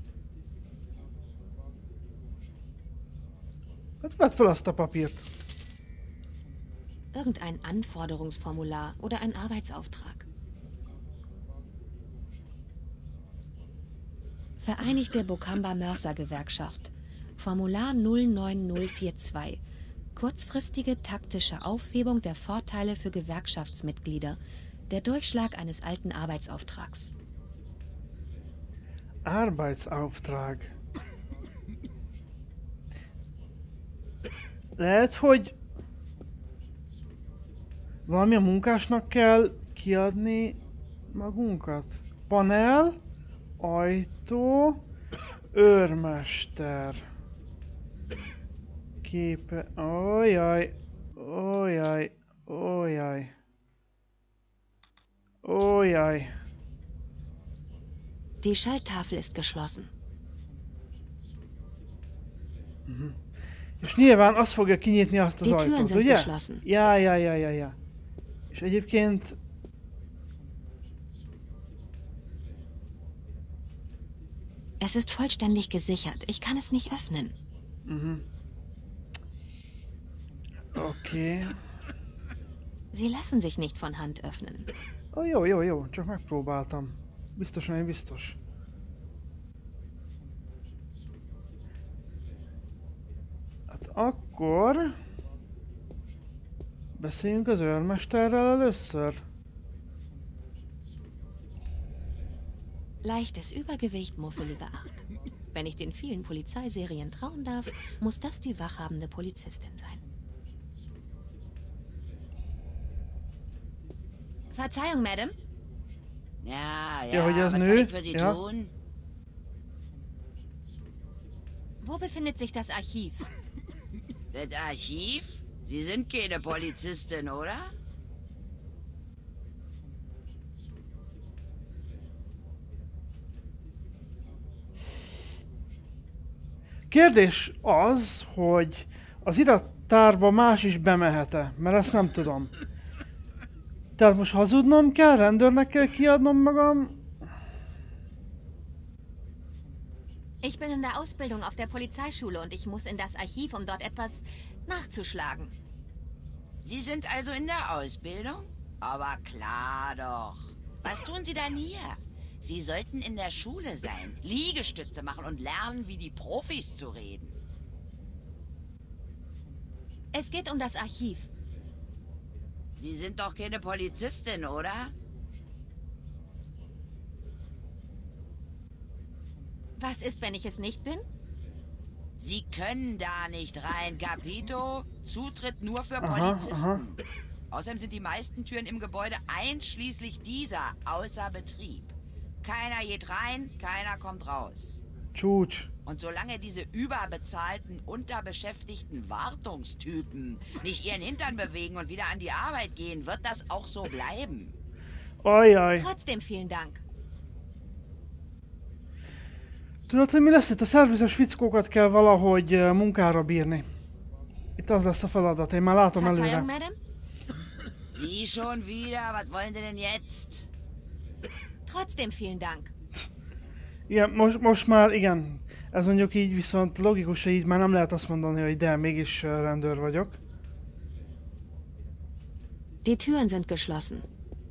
Hát vedd fel azt a papírt. Irgendein Anforderungsformular oder ein Arbeitsauftrag. Vereinigte Bokamba Mörser Gewerkschaft. Formular null neun null vier zwei. Kurzfristige taktische Aufhebung der Vorteile für Gewerkschaftsmitglieder. Der Durchschlag eines alten Arbeitsauftrags. Arbeitsauftrag. Lehet, hogy valami a munkásnak kell kiadni magunkat. Panel, ajtó, őrmester. Képe... Ojjaj, ojjaj, ojjaj. Ojjaj. Die Schalttafel ist geschlossen. Mhm. És nyilván az fogja kinyitni azt az Die Türen ajtót, sind ugye? geschlossen. Ja, ja, ja, ja, ja. És egyébként... Es ist vollständig gesichert. Ich kann es nicht öffnen. Mhm. Oké. Okay. Sie lassen sich nicht von Hand öffnen. Oh, jó, jó, jó. Csak megpróbáltam. Biztosan, én biztos. Hát akkor... Beszéljünk az őrmesterrel először. Leichtes Übergewicht, muffelige Art. Wenn ich den vielen Polizeiserien trauen darf, muss das die wachhabende Polizistin sein. Verzeihung, Madame. Ja, ja, Ja, hogy az was nő? kann ich für Sie Ja. tun? Wo befindet sich das Archiv? Das Archiv? Sie sind keine Polizistin, oder? Kérdés az, hogy az irattárba más is bemehet-e, mert ezt nem tudom. Tehát most hazudnom kell, rendőrnek kell kiadnom magam. Ich bin in der Ausbildung auf der Polizeischule und ich muss in das Archiv, um dort etwas nachzuschlagen. Sie sind also in der Ausbildung? Aber klar doch. Was tun Sie denn hier? Sie sollten in der Schule sein, Liegestütze machen und lernen, wie die Profis zu reden. Es geht um das Archiv. Sie sind doch keine Polizistin, oder? Was ist, wenn ich es nicht bin? Sie können da nicht rein, Capito. Zutritt nur für Aha, Polizisten. aha. Außerdem sind die meisten Türen im Gebäude einschließlich dieser außer Betrieb. Keiner geht rein, keiner kommt raus. Csúcs. Und solange diese überbezahlten, unterbeschäftigten Wartungstypen nicht ihren Hintern bewegen und wieder an die Arbeit gehen, wird das auch so bleiben. Ajjaj. Trotzdem vielen Dank. Tudod, hogy mi lesz itt? A szervizes fickókat kell valahogy eh, munkára bírni. Itt az lesz a feladat, én már látom Verzeihung, előre. Madame. Sie schon wieder? Was wollen Sie denn jetzt? Trotzdem vielen Dank. Igen, most, most már igen. Ez mondjuk így viszont logikus, hogy így már nem lehet azt mondani, hogy de, mégis eh, rendőr vagyok. Die Türen sind geschlossen.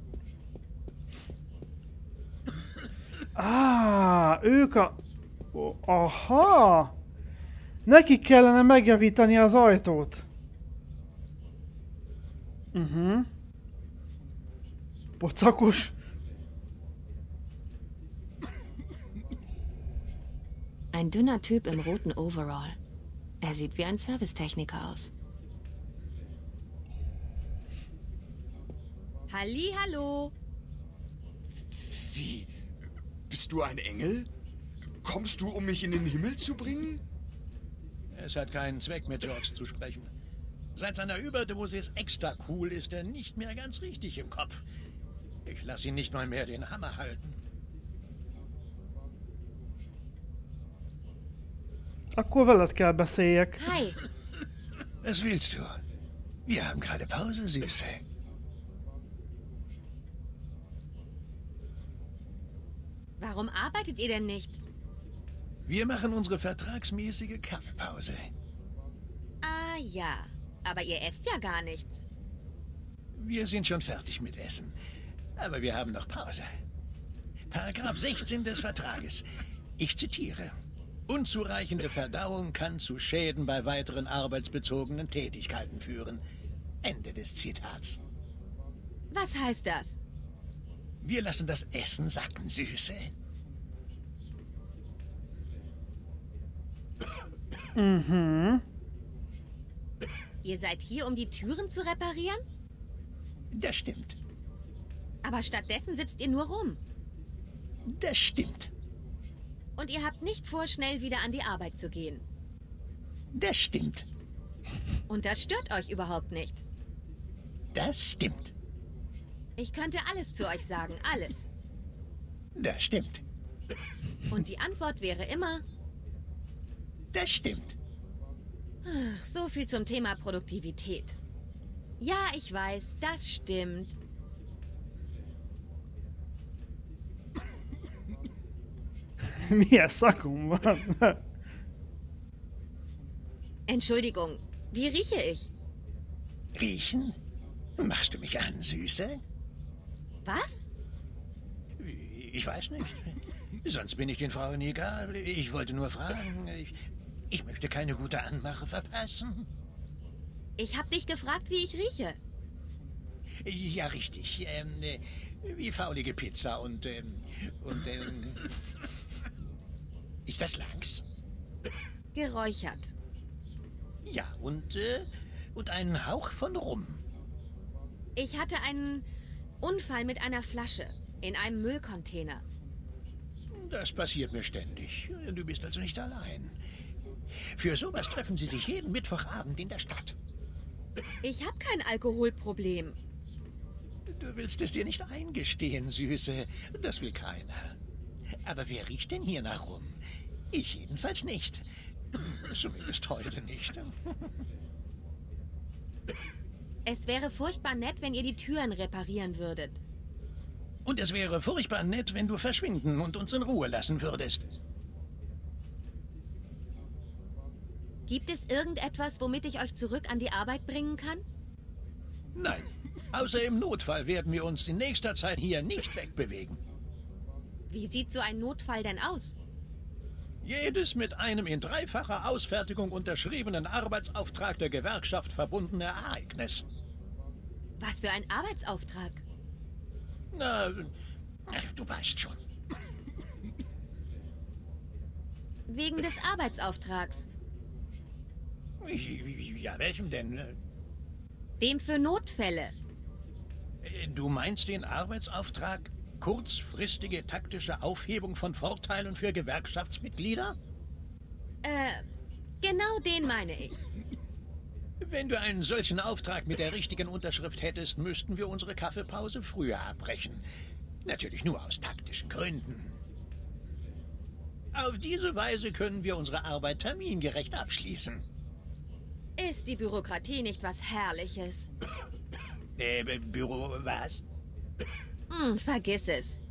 Á, ők a... Ó, aha! Nekik kellene megjavítani az ajtót. Mhm. Uh-huh. Pocakos. Ein dünner Typ im roten Overall. Er sieht wie ein Servicetechniker aus. Hallihallo. Wie? Bist du ein Engel? Kommst du, um mich in den Himmel zu bringen? Es hat keinen Zweck, mit George zu sprechen. Seit seiner Überdosis extra cool ist er nicht mehr ganz richtig im Kopf. Ich lasse ihn nicht mal mehr den Hammer halten. Akkor veled kell beszéljek. Hi. Was willst du? Wir haben gerade Pause, Süße. Warum arbeitet ihr denn nicht? Wir machen unsere vertragsmäßige Kaffeepause. Ah ja, aber ihr esst ja gar nichts. Wir sind schon fertig mit Essen. Aber wir haben noch Pause. Paragraph sechzehn des Vertrages. Ich zitiere. Unzureichende Verdauung kann zu Schäden bei weiteren arbeitsbezogenen Tätigkeiten führen. Ende des Zitats. Was heißt das? Wir lassen das Essen sacken, Süße. Mhm. Ihr seid hier, um die Türen zu reparieren? Das stimmt. Aber stattdessen sitzt ihr nur rum. Das stimmt. Und ihr habt nicht vor, schnell wieder an die Arbeit zu gehen. Das stimmt. Und das stört euch überhaupt nicht. Das stimmt. Ich könnte alles zu euch sagen, alles. Das stimmt. Und die Antwort wäre immer... Das stimmt. Ach, so viel zum Thema Produktivität. Ja, ich weiß, das stimmt. Milyen szakom van? Entschuldigung, wie rieche ich? Riechen? Machst du mich an, Süße? Was? Ich weiß nicht. Sonst bin ich den Frauen egal. Ich wollte nur fragen. Ich, ich möchte keine gute Anmache verpassen. Ich hab dich gefragt, wie ich rieche. Ja, richtig. Ähm, wie faulige Pizza und, ähm, und, ähm... Ist das Lachs? Geräuchert. Ja, und, äh, und einen Hauch von Rum. Ich hatte einen Unfall mit einer Flasche in einem Müllcontainer. Das passiert mir ständig. Du bist also nicht allein. Für sowas treffen sie sich jeden Mittwochabend in der Stadt. Ich habe kein Alkoholproblem. Du willst es dir nicht eingestehen, Süße. Das will keiner. Aber wer riecht denn hier nach Rum? Ich jedenfalls nicht. Zumindest heute nicht. Es wäre furchtbar nett, wenn ihr die Türen reparieren würdet. Und es wäre furchtbar nett, wenn du verschwinden und uns in Ruhe lassen würdest. Gibt es irgendetwas, womit ich euch zurück an die Arbeit bringen kann? Nein. Außer im Notfall werden wir uns in nächster Zeit hier nicht wegbewegen. Wie sieht so ein Notfall denn aus? Jedes mit einem in dreifacher Ausfertigung unterschriebenen Arbeitsauftrag der Gewerkschaft verbundene Ereignis. Was für ein Arbeitsauftrag? Na, du weißt schon. Wegen des Arbeitsauftrags. Ja, welchem denn? Dem für Notfälle. Du meinst den Arbeitsauftrag kurzfristige taktische Aufhebung von Vorteilen für Gewerkschaftsmitglieder? Äh, genau den meine ich. Wenn du einen solchen Auftrag mit der richtigen Unterschrift hättest, müssten wir unsere Kaffeepause früher abbrechen. Natürlich nur aus taktischen Gründen. Auf diese Weise können wir unsere Arbeit termingerecht abschließen. Ist die Bürokratie nicht was Herrliches? Äh, Büro, was? Hm, vergiss es.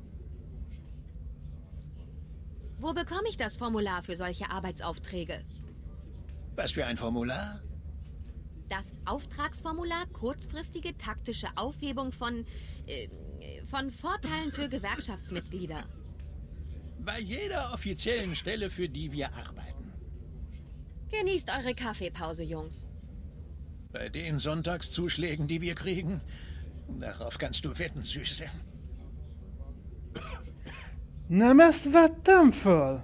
Wo bekomme ich das Formular für solche Arbeitsaufträge? Was für ein Formular? Das Auftragsformular kurzfristige taktische Aufhebung von, äh, von Vorteilen für Gewerkschaftsmitglieder. Bei jeder offiziellen Stelle, für die wir arbeiten. Genießt eure Kaffeepause, Jungs. Bei den Sonntagszuschlägen, die wir kriegen, darauf kannst du wetten, Süße. Nem ezt vettem föl.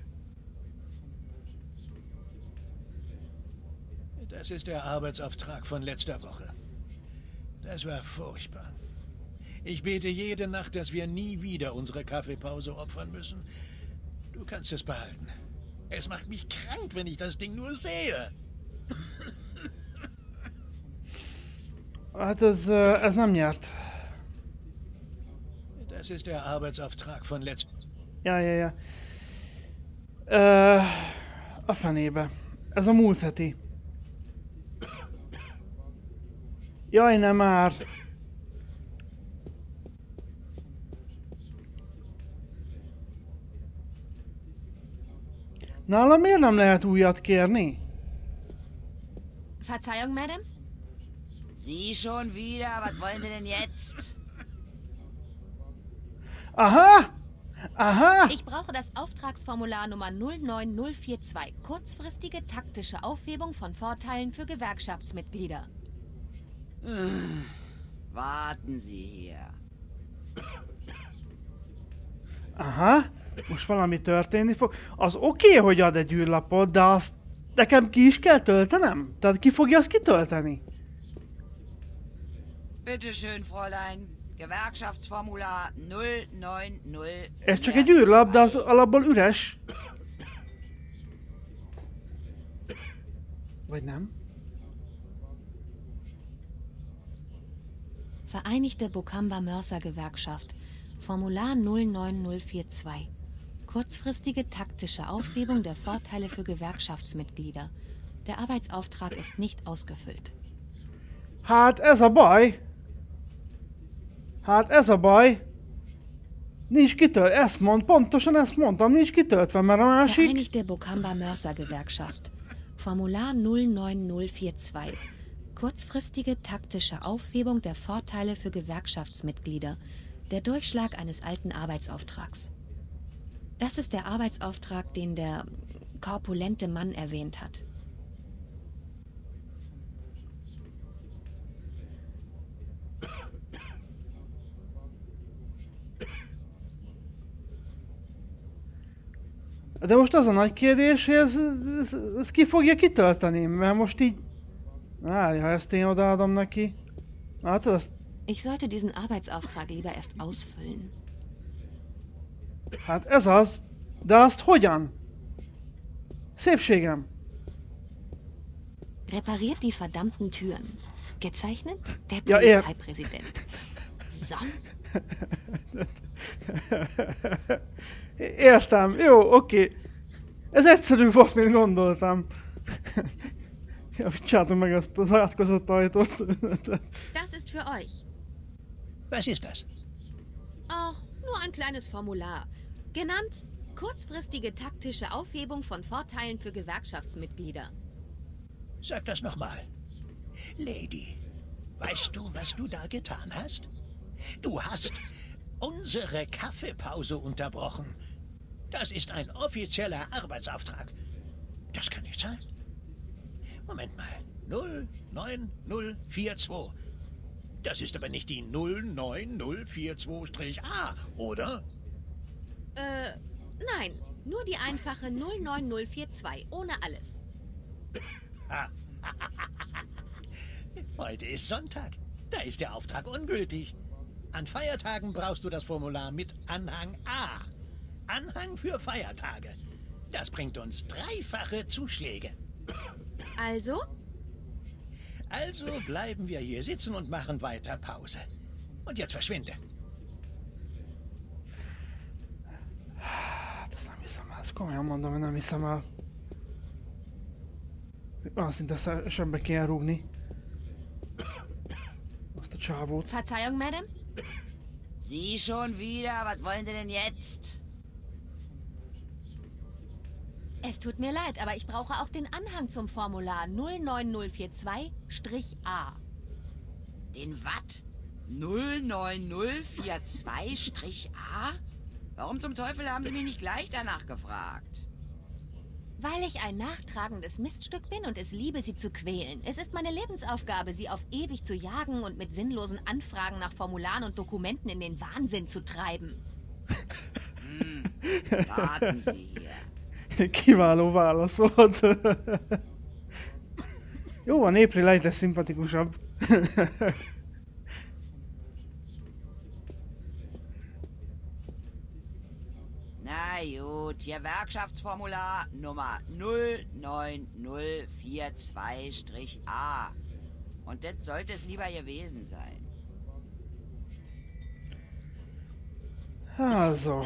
Das ist der Arbeitsauftrag von letzter Woche. Das war furchtbar. Ich bete jede Nacht, dass wir nie wieder unsere Kaffeepause opfern müssen. Du kannst es behalten. Es macht mich krank, wenn ich das Ding nur sehe. Hát ez, ez nem nyert. Das ist der Arbeitsauftrag von letzter... Ja, ja, ja. Uh, a fenébe. Ez a múlt heti. Jaj, nem már! Nálam miért nem lehet újat kérni? Verzeihung, Madame? Sie schon wieder? Was wollen Sie denn jetzt? Aha! Aha! Ich brauche das Auftragsformular Nummer null neun null vier zwei. Kurzfristige taktische Aufhebung von Vorteilen für Gewerkschaftsmitglieder. Warten Sie hier. Aha, most valami történni fog. Az oké, okay, hogy ad egy űrlapot, de azt nekem ki is kell töltenem? Tehát ki fogja azt kitölteni? Bitte schön, Fräulein. Gewerkschaftsformular null neun null vier zwei. Ez csak egy űrlap, de az alapból üres. Vagy nem? Vereinigte Bokamba-Mörser-Gewerkschaft. Formular null neun null vier zwei. Kurzfristige taktische Aufhebung der Vorteile für Gewerkschaftsmitglieder. Der Arbeitsauftrag ist nicht ausgefüllt. Hát ez a baj. Hát ez a baj. Nincs kitöltve. Ezt mond, pontosan ezt mondtam, nincs kitöltve, mert a másik... Vereinigte Bokamba-Mörser-Gewerkschaft. Formular null neun null vier zwei. Kurzfristige taktische Aufhebung der Vorteile für Gewerkschaftsmitglieder. Der Durchschlag eines alten Arbeitsauftrags. Das ist der Arbeitsauftrag, den der korpulente Mann erwähnt hat. De most az a nagy kérdés, hogy ez, ez, ez ki fogja kitölteni, mert most így... Várj, ha ezt én odaadom neki... Hát azt... Ich sollte diesen Arbeitsauftrag lieber erst ausfüllen. Hát ez az, de azt hogyan? Szépségem! Repariert die verdammten Türen. Gezeichnet der Ja, er. Polizeipräsident. So. Értem, jó, oké. Ez egyszerű volt, mint gondoltam. Javítsátok meg azt az átkozott ajtót. Das ist für euch. Was ist das? Ach, nur ein kleines Formular. Genannt kurzfristige taktische Aufhebung von Vorteilen für Gewerkschaftsmitglieder. Sag das nochmal. Lady, weißt du, was du da getan hast? Du hast unsere Kaffeepause unterbrochen. Das ist ein offizieller Arbeitsauftrag. Das kann nicht sein. Moment mal. null neun null vier zwei. Das ist aber nicht die null neun null vier zwei A, oder? Äh, nein. Nur die einfache null neun null vier zwei, ohne alles. Heute ist Sonntag. Da ist der Auftrag ungültig. An Feiertagen brauchst du das Formular mit Anhang A. Anhang für Feiertage. Das bringt uns dreifache Zuschläge. Also? Also bleiben wir hier sitzen und machen weiter Pause. Und jetzt verschwinde. Ez nem hiszem el, ezt komolyan mondom, hogy nem hiszem el. Azt szinte sebbe kéne rúgni. Azt a csávót. Verzeihung, Madame? Sie schon wieder? Was wollen Sie denn jetzt? Es tut mir leid, aber ich brauche auch den Anhang zum Formular null neun null vier zwei A. Den was? null neun null vier zwei A? Warum zum Teufel haben Sie mich nicht gleich danach gefragt? Weil ich ein nachtragendes Miststück bin und es liebe, Sie zu quälen. Es ist meine Lebensaufgabe, Sie auf ewig zu jagen und mit sinnlosen Anfragen nach Formularen und Dokumenten in den Wahnsinn zu treiben. Hm, warten Sie hier. Kiváló válasz volt. Jó, a népri legy lesz szimpatikusabb. Na gut, Gewerkschaftsformular Nummer null neun null vier zwei A. Und das sollte es lieber gewesen sein. Also.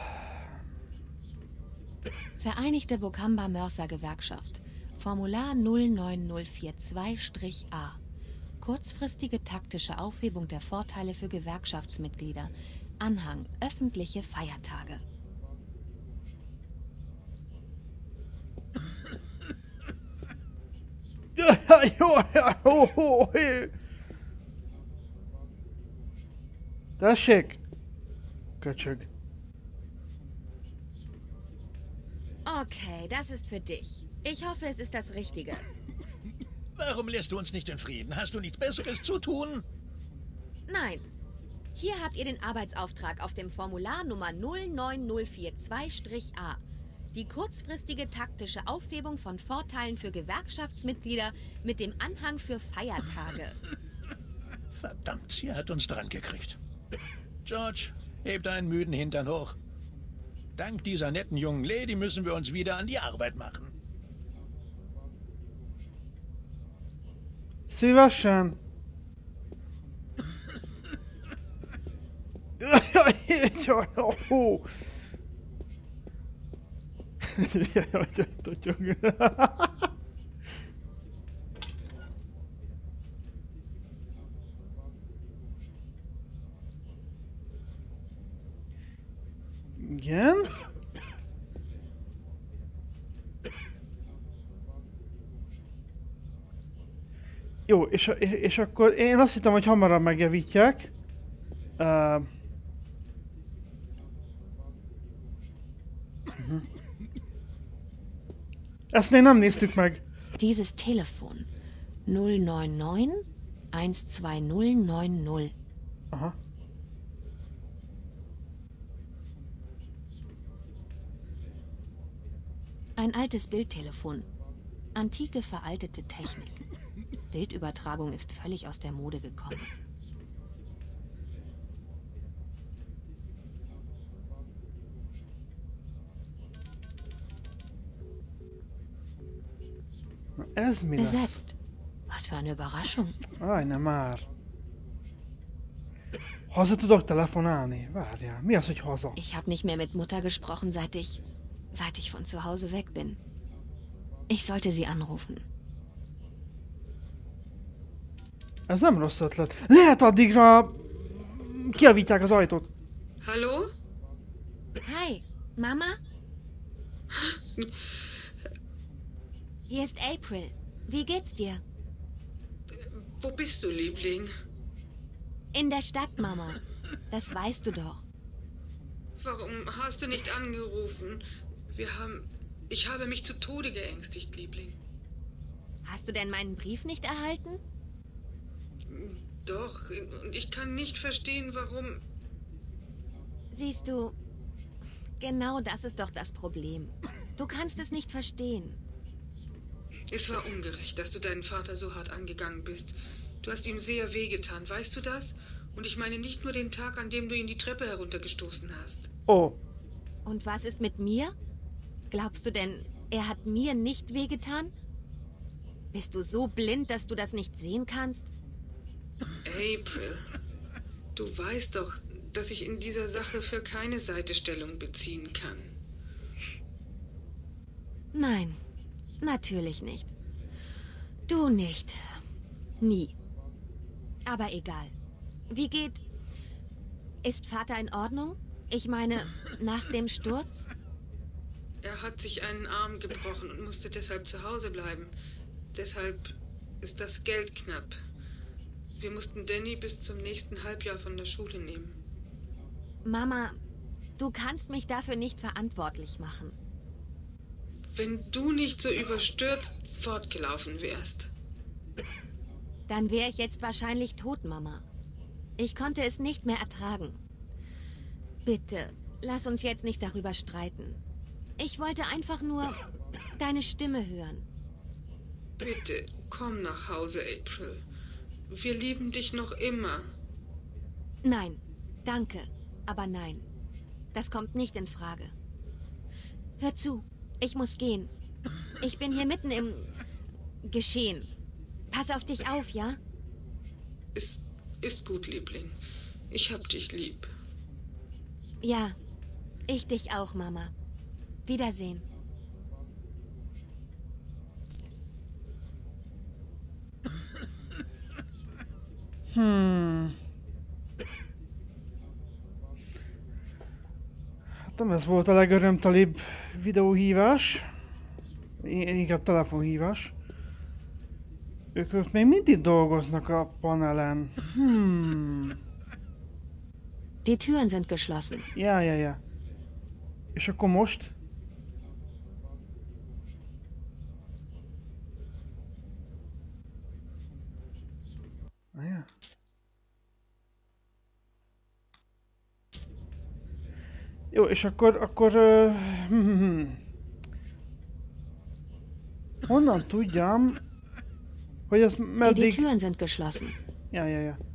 Vereinigte Bokamba-Mörser-Gewerkschaft. Formular null neun null vier zwei A. Kurzfristige taktische Aufhebung der Vorteile für Gewerkschaftsmitglieder. Anhang öffentliche Feiertage. Tessék! Köcsög. Okay, das ist für dich. Ich hoffe, es ist das Richtige. Warum lässt du uns nicht in Frieden? Hast du nichts Besseres zu tun? Nein. Hier habt ihr den Arbeitsauftrag auf dem Formular Nummer null neun null vier zwei A. Die kurzfristige taktische Aufhebung von Vorteilen für Gewerkschaftsmitglieder mit dem Anhang für Feiertage. Verdammt, sie hat uns dran gekriegt. George, heb deinen müden Hintern hoch. Dank dieser netten jungen Lady müssen wir uns wieder an die Arbeit machen. Szívesen. Igen. Jó, és, és akkor én azt hittem, hogy hamarabb megjavítják. Uh, uh-huh. Ezt még nem néztük meg. Dieses Telefon. null neun neun eins zwei null neun null. Aha. Ein altes Bildtelefon. Antike, veraltete Technik. Bildübertragung ist völlig aus der Mode gekommen. Na, ez mi lesz? Besetzt. Was für eine Überraschung. Aj, nem már. Haza tudok telefonálni? Várjál, mi az, hogy haza? Ich habe nicht mehr mit Mutter gesprochen, seit ich... seit ich von zu Hause weg bin. Ich sollte sie anrufen. Ez nem rossz ötlet. Lehet addigra kijavítják az ajtót. Hallo? Hi, Mama? Hier ist April. Wie geht's dir? Wo bist du, Liebling? In der Stadt, Mama. Das weißt du doch. Warum hast du nicht angerufen? Wir haben... Ich habe mich zu Tode geängstigt, Liebling. Hast du denn meinen Brief nicht erhalten? Doch, und ich kann nicht verstehen, warum... Siehst du, genau das ist doch das Problem. Du kannst es nicht verstehen. Es war ungerecht, dass du deinen Vater so hart angegangen bist. Du hast ihm sehr wehgetan, weißt du das? Und ich meine nicht nur den Tag, an dem du ihn die Treppe heruntergestoßen hast. Oh. Und was ist mit mir? Glaubst du denn, er hat mir nicht wehgetan? Bist du so blind, dass du das nicht sehen kannst? April, du weißt doch, dass ich in dieser Sache für keine Seite Stellung beziehen kann. Nein, natürlich nicht. Du nicht. Nie. Aber egal. Wie geht... Ist Vater in Ordnung? Ich meine, nach dem Sturz? Er hat sich einen Arm gebrochen und musste deshalb zu Hause bleiben. Deshalb ist das Geld knapp. Wir mussten Danny bis zum nächsten Halbjahr von der Schule nehmen. Mama, du kannst mich dafür nicht verantwortlich machen. Wenn du nicht so überstürzt fortgelaufen wärst. Dann wäre ich jetzt wahrscheinlich tot, Mama. Ich konnte es nicht mehr ertragen. Bitte, lass uns jetzt nicht darüber streiten. Ich wollte einfach nur deine Stimme hören. Bitte, komm nach Hause, April. Wir lieben dich noch immer. Nein, danke, aber nein. Das kommt nicht in Frage. Hör zu, ich muss gehen. Ich bin hier mitten im Geschehen. Pass auf dich auf, ja? Ist, ist gut, Liebling. Ich hab dich lieb. Ja, ich dich auch, Mama. Wiedersehen. Hmm. Hát nem ez volt a legörömtelibb videóhívás. Inkább telefonhívás. Ők ott még mindig dolgoznak a panelen. Hmm. Die Türen sind geschlossen. Ja, ja, ja. És akkor most? Ja. Jó, és akkor, akkor... Uh, hm, hm. Honnan tudjam, hogy ez meddig... Die Türen sind geschlossen. Ja, ja, ja.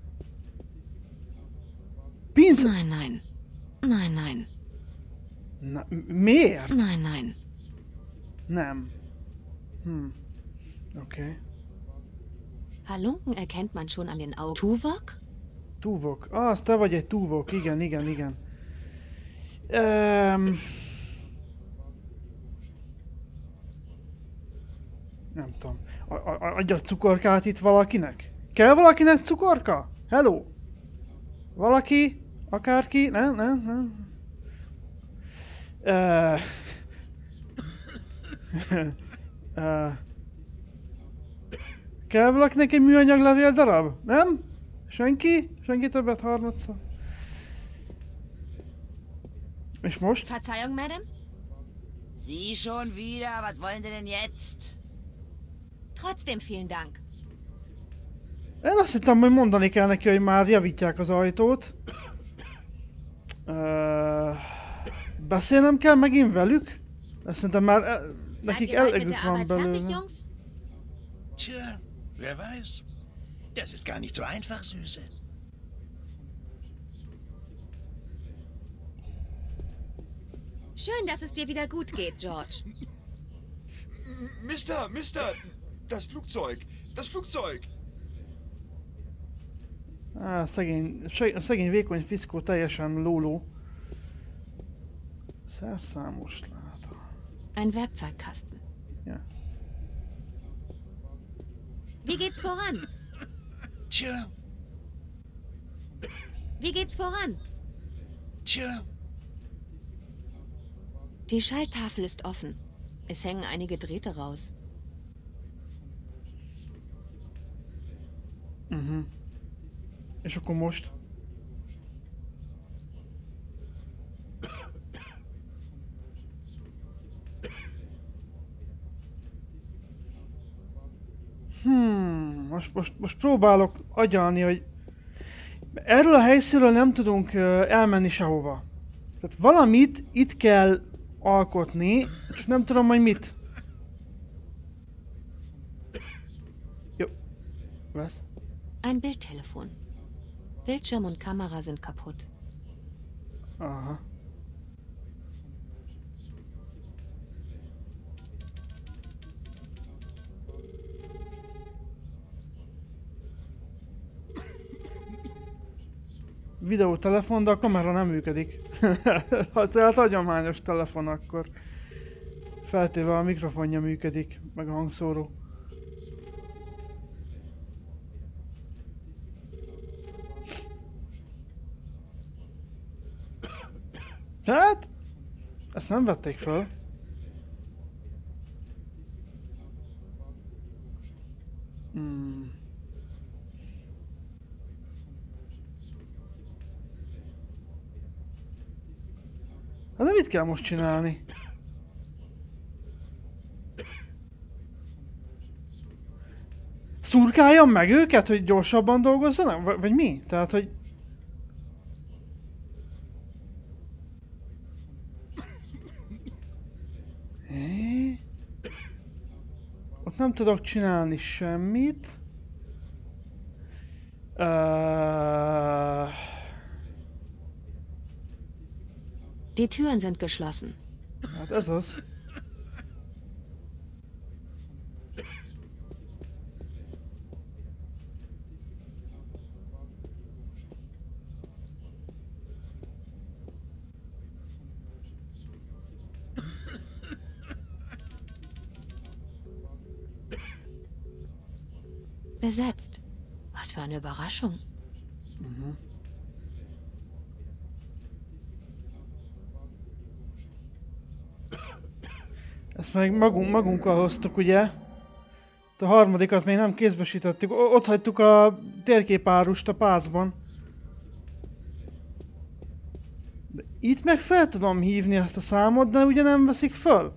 Pénz... Nein, nein. Nein, nein. Na, miért? Nein, nein. Nem. Hm. Okay. Halunken erkennt man schon an den Augen. Tuvok? Tuvok. Ah, te vagy egy Tuvok. Igen, igen, igen. Um... Nem tudom. Adjak cukorkát itt valakinek? Kell valakinek cukorka? Hello? Valaki? Akárki? Nem, nem, nem. Uh... uh... Kell valakinek egy műanyag levél darab? Nem? Senki? Senki többet harmadszor? És most? Verzeihung, Madame? Sie schon wieder? Was wollen Sie denn jetzt? Trotzdem vielen Dank. Én azt hittem, hogy mondani kell neki, hogy már javítják az ajtót. Uh, beszélnem kell megint velük? Ezt szerintem már el, nekik elegük van belőle. Tja, wer weiß. Das ist gar nicht so einfach, Süße. Schön, dass es dir wieder gut geht, George. Mister, Mister, das Flugzeug, das Flugzeug! Ah, szegény, szegény vékony fickó teljesen lóló. Szerszámos láda. Ein Werkzeugkasten. Ja. Wie geht's voran? Tja. Wie geht's voran? Tja. Die Schalltafel ist offen. Es hängen einige Drähte raus. Mhm. És akkor most? Hmm, most, most, most próbálok agyalni, hogy erről a helyszínről nem tudunk uh, elmenni sehova. Tehát valamit itt kell alkotni, csak nem tudom, hogy mit. Jó. Was? Ein Bildtelefon. Bildschirm und Kamera sind kaputt. Aha. Videótelefon, de a kamera nem működik. Ha tehát hagyományos telefon, akkor feltéve a mikrofonja működik, meg a hangszóró. Hát, ezt nem vették fel. Hmm. Hát de mit kell most csinálni? Szurkáljam meg őket, hogy gyorsabban dolgozzanak? V vagy mi? Tehát, hogy... Hé? Ott nem tudok csinálni semmit. Uh... Die Türen sind geschlossen. Hát ez az. Besetzt. Was für eine Überraschung. Mhm. Ezt meg magunk, magunkkal hoztuk, ugye? A harmadikat még nem kézbesítettük. Ott hagytuk a térképárust a pácban. De itt meg fel tudom hívni ezt a számot, de ugye nem veszik föl.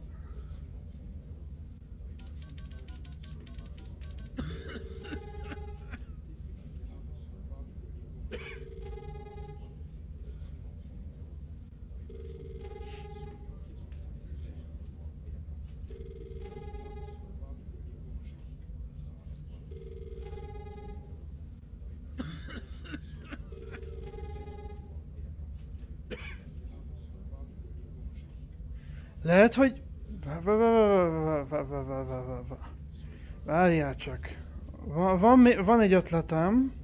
lehet, hogy... Várjál csak. Van, van, van egy ötletem.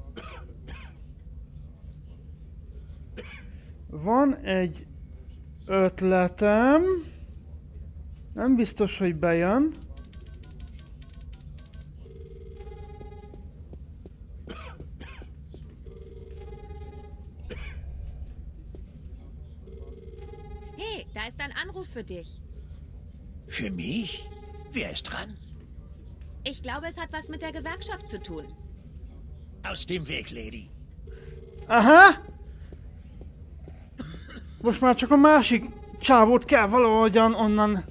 Van egy ötletem. Nem biztos, hogy bejön. Hey, da ist ein Anruf für dich. Für mich? Wer ist dran? Ich glaube, es hat was mit der Gewerkschaft zu tun. Aus dem Weg, Lady. Aha! Most már csak a másik csávót kell valahogyan onnan...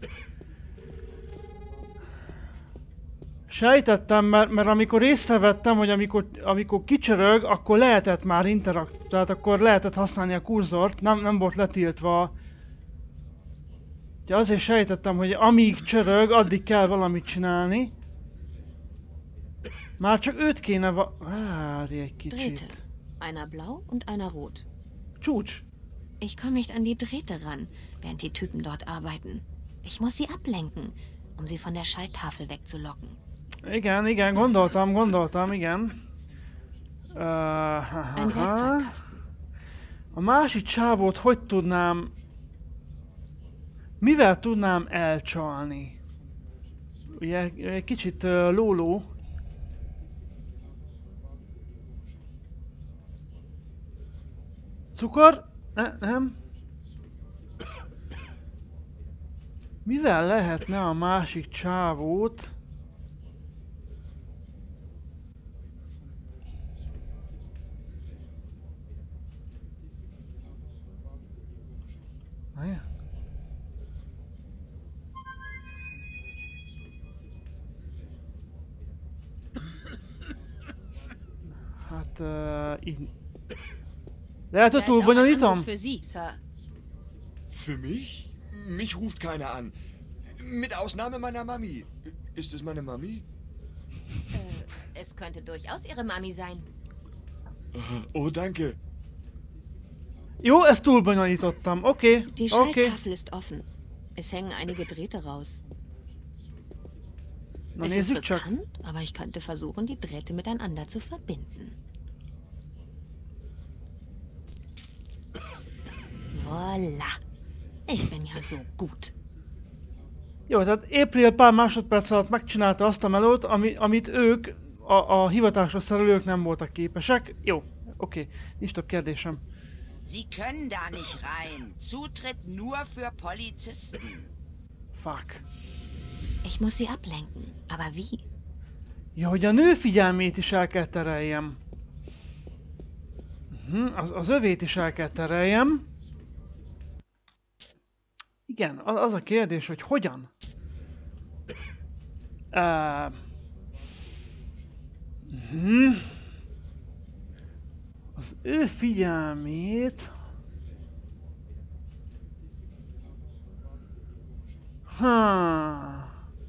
Sejtettem, mert, mert amikor észrevettem, hogy amikor, amikor kicsörög, akkor lehetett már interakt, tehát akkor lehetett használni a kurzort, nem, nem volt letiltva. Ugye azért sejtettem, hogy amíg csörög, addig kell valamit csinálni. Már csak őt kéne va... Várj egy kicsit. Drähte. Einer blau und einer rot. Csúcs. Ich komme nicht an die Drähte ran, während die Typen dort arbeiten. Ich muss sie ablenken, um sie von der Schalttafel wegzulocken. Igen, igen, gondoltam, gondoltam, igen. Uh, Ein Werkzeugkasten. A másik csávót hogy tudnám... Mivel tudnám elcsalni? Ugye, egy kicsit uh, lóló. Cukor? Ne, nem. Mivel lehetne a másik csávót? Várjál. Hát uh, így. Lehet, hogy túl bonyolítom? Für Sie, Sir. Für mich? Mich ruft keiner an. Mit Ausnahme meiner Mami. Ist es meine Mami? Äh, es könnte durchaus Ihre Mami sein. Oh, danke. Jó, ezt túl bonyolítottam. Oké, Okay, Die oké. Okay. Schalttafel ist offen. Es hängen einige Drähte raus. Na Es ist nézzük csak. riskant, aber ich könnte versuchen, die Drähte miteinander zu verbinden. Voila! Ich bin ja so gut. Jó, tehát April pár másodperc alatt megcsinálta azt a melót, ami, amit ők, a, a hivatásos szerelők nem voltak képesek. Jó, oké, okay. Nincs több kérdésem. Sie können da nicht rein. Zutritt nur für Polizisten. Fuck. Ich muss sie ablenken. Aber wie? Ja, hogy a nő figyelmét is el kell tereljem. Uh-huh, az, az övét is el kell tereljem. Igen, az, az a kérdés, hogy hogyan? Uh, uh-huh. Az ő figyelmét... Ha.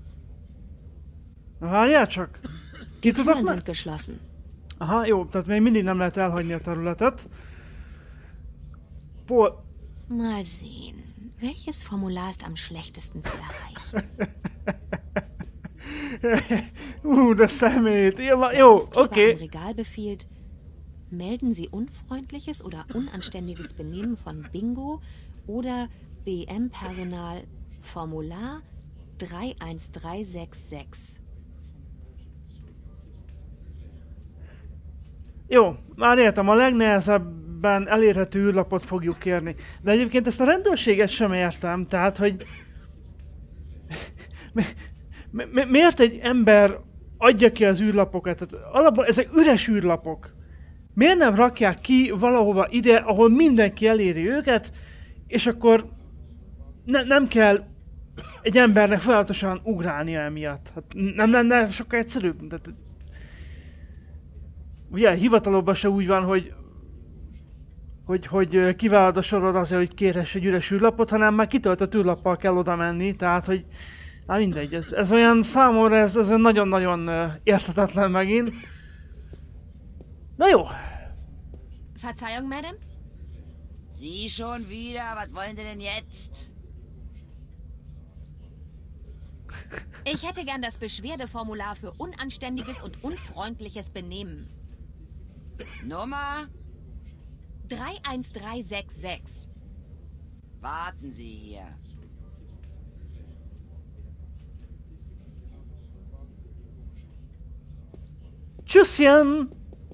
Várjál csak! Ki tudok Türen me- sind geschlossen. Aha, jó, tehát még mindig nem lehet elhagyni a területet. Pol... Mal sehen. Welches Formular ist am schlechtesten zu erreichen? uh, de szemét. Jó, jó oké. Okay. Im Regal befiehlt, melden Sie unfreundliches oder unanständiges Benehmen von Bingo oder B M-Personal Formular drei eins drei sechs sechs. Jó, már értem, a legnehezebben elérhető űrlapot fogjuk kérni. De egyébként ezt a rendőrséget sem értem, tehát, hogy... mi, mi, miért egy ember adja ki az űrlapokat? Tehát alapból ezek üres űrlapok. Miért nem rakják ki valahova ide, ahol mindenki eléri őket, és akkor ne, nem kell egy embernek folyamatosan ugrálnia emiatt. Hát nem lenne sokkal egyszerűbb? Tehát, ugye, hivatalokban se úgy van, hogy, hogy, hogy kiválod a sorod azért, hogy kérhess egy üres űrlapot, hanem már kitöltött űrlappal kell oda menni, tehát, hogy na mindegy, ez, ez olyan számomra, ez, ez nagyon-nagyon érthetetlen megint. Na jó. Verzeihung, Madame? Sie schon wieder? Was wollen Sie denn jetzt? Ich hätte gern das Beschwerdeformular für unanständiges und unfreundliches Benehmen. Nummer? drei eins drei sechs sechs. Warten Sie hier. Tschüsschen!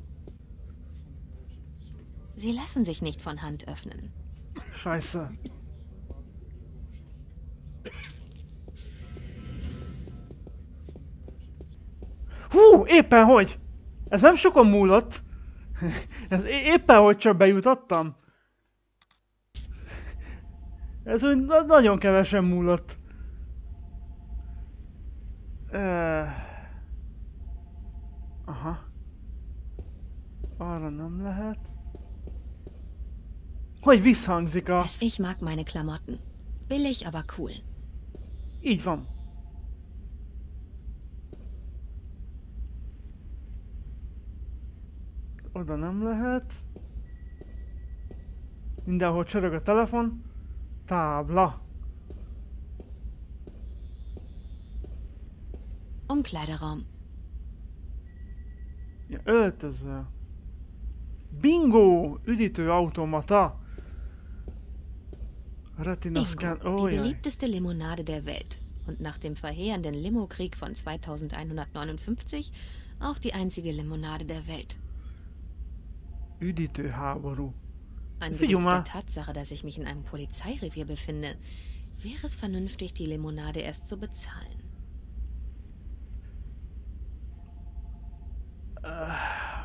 Sie lassen sich nicht von Hand öffnen. Scheiße. Hú, éppen hogy! Ez nem sokan múlott. Ez éppen hogy csak bejutottam. Ez úgy na nagyon kevesen múlott. Uh... Aha. Arra nem lehet. Hogy visszhangzik a... Ich mag meine Klamotten. Billig, aber cool. Így van. Oda nem lehet. Mindenhol csörög a telefon. Tábla. Umkleideraum. Ja, öltöző. Bingo! Üdítő automata. Retina Scan. Oh, die ja. beliebteste Limonade der Welt. Und nach dem verheerenden Limo-Krieg von zweitausendeinhundertneunundfünfzig auch die einzige Limonade der Welt. Üdítőháború. Angesichts der Tatsache, dass ich mich in einem Polizeirevier befinde, wäre es vernünftig, die Limonade erst zu bezahlen. Uh,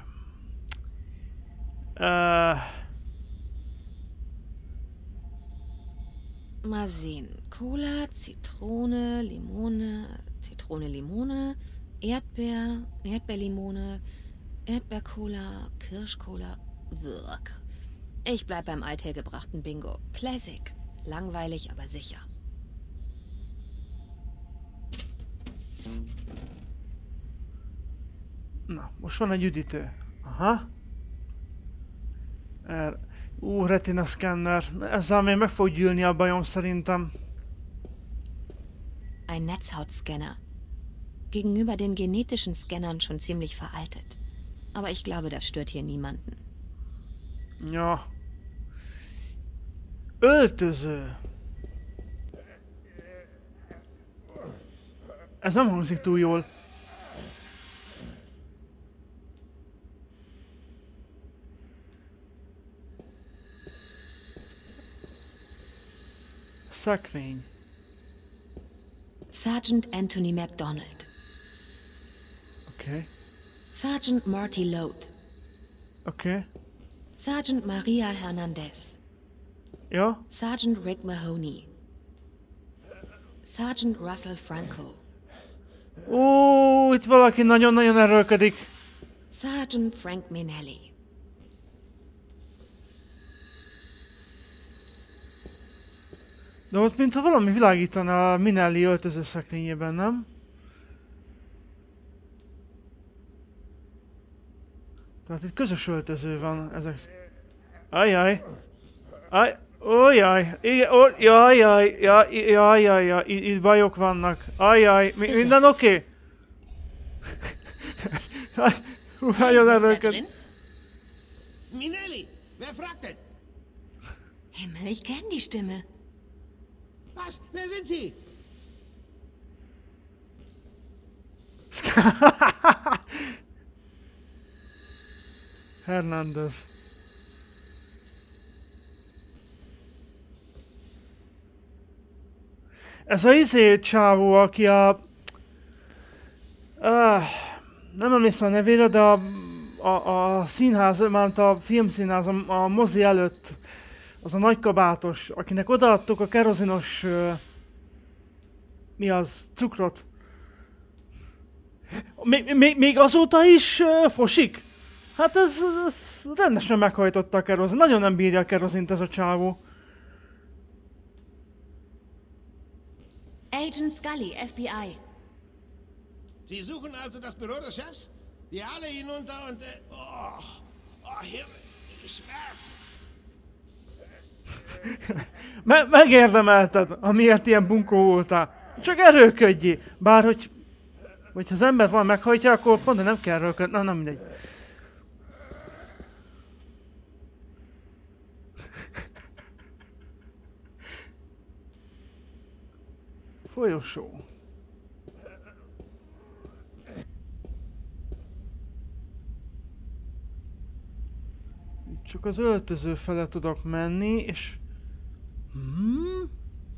uh. Mal sehen. Cola, Zitrone, Limone, Zitrone, Limone, Erdbeer, Erdbeerlimone, Erdbeercola, Kirschcola. Wirk. Ich bleib beim althergebrachten Bingo. Classic. Langweilig, aber sicher. Na, most van egy üdítő. Aha. Er... Ú, retina scanner. Ezzel még meg fog gyűlni a bajom szerintem. Ein Netzhautscanner. Gegenüber den genetischen Scannern schon ziemlich veraltet. Aber ich glaube, das stört hier niemanden. Ja. Öltöző. Ez nem hangzik túl jól. Szekrény. Sergeant Anthony MacDonald. Okay. Sergeant Marty Load. Okay. Sergeant Maria Hernandez. Ja. Sergeant Rick Mahoney. Sergeant Russell Franco. Ó, itt valaki nagyon-nagyon erőlködik. Sergeant Frank Minelli. De ott mintha valami világítana a Minelli öltöző szekrényében, nem? Tehát itt közös öltöző van ezek. Ajjaj. Aj, ó jaj. Igen, ó, jaj, jaj, jaj, jaj, jaj, jaj, itt bajok vannak. Ajjaj, mi, minden oké? Okay? Nagyon erőlködik. Minelli, wer fragt denn? Himmel, ich kenne die Stimme. Was? Wer sind Sie? Hernandez. Ez a izé csávó, aki a... Uh, nem emlékszem a nevére, de a, a, a színház, mert a filmszínház, a, a mozi előtt, az a nagykabátos, akinek odaadtuk a kerozinos... Uh, mi az? Cukrot. Még, még, még azóta is uh, fosik? Hát ez, ez rendesen meghajtotta a kerozin. Nagyon nem bírja a kerozint ez a csávó. Agent Scully, F B I. Sie suchen also das Büro des Chefs? Wir alle hinunter und... Äh, oh, oh, Himmel, Schmerz. Me megérdemelted, amiért ilyen bunkó voltál. Csak erőlködjé! Bár hogy... Vagy ha az embert van meghajtja, akkor pont nem kell erőlködni. Na, nem mindegy. Folyosó. Itt csak az öltöző fele tudok menni, és... Hmm?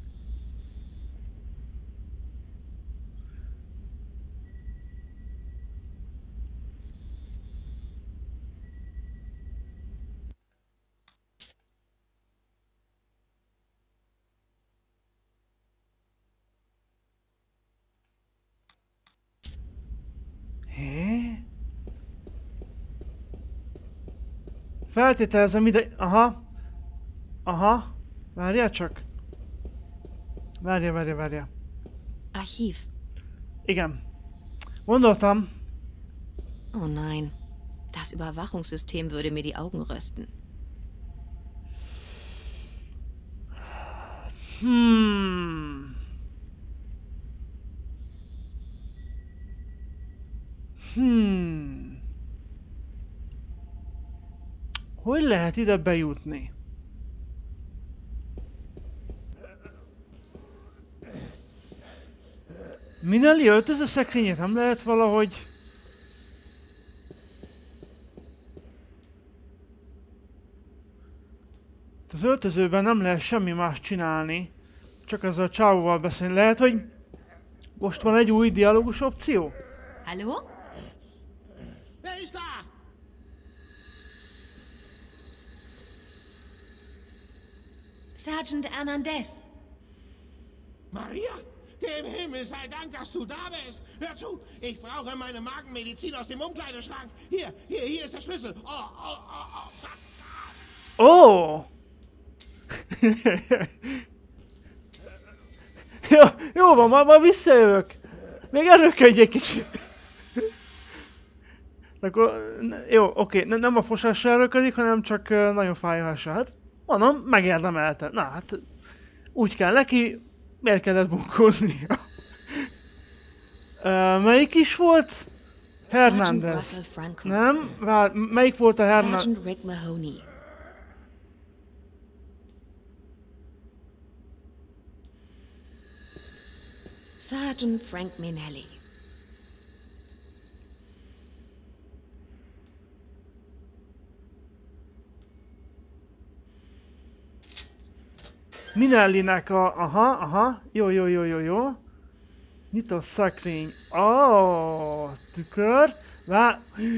Feltételezem ide... Aha. Aha. Várjál csak. Várjál, várjál, várjál. Archiv. Igen. Gondoltam. Oh nein. Das Überwachungssystem würde mir die Augen rösten. Hmm. Hmm. Hogy lehet ide bejutni? Minelli öltöző szekrényét nem lehet valahogy... Az öltözőben nem lehet semmi más csinálni. Csak ezzel a csávóval beszélni. Lehet, hogy most van egy új dialógus opció? Hallo? Wer ist da? Sergeant Hernandez. Maria? Dem Himmel sei Dank, dass du da bist. Hör zu, ich brauche meine Magenmedizin aus dem Umkleideschrank. Hier, hier, hier ist der Schlüssel. Oh, oh, oh, oh, fuck. Oh! jó, jó van, majd, majd visszajövök. Még erőködj egy kicsit. Akkor, jó, oké, ne, nem a fosásra erőködik, hanem csak uh, nagyon fáj a hasa. Hát, mondom, megérdemelte. Na hát, úgy kell neki, miért kellett bunkóznia? uh, melyik is volt? Hernandez. Nem? Vár, melyik volt a Hernandez? Sergeant Rick Mahoney. Sergeant Frank Minelli. Minellinek a... Aha, aha. Jó, jó, jó, jó, jó. Nyitott szekrény. Oh, tükör. Vá...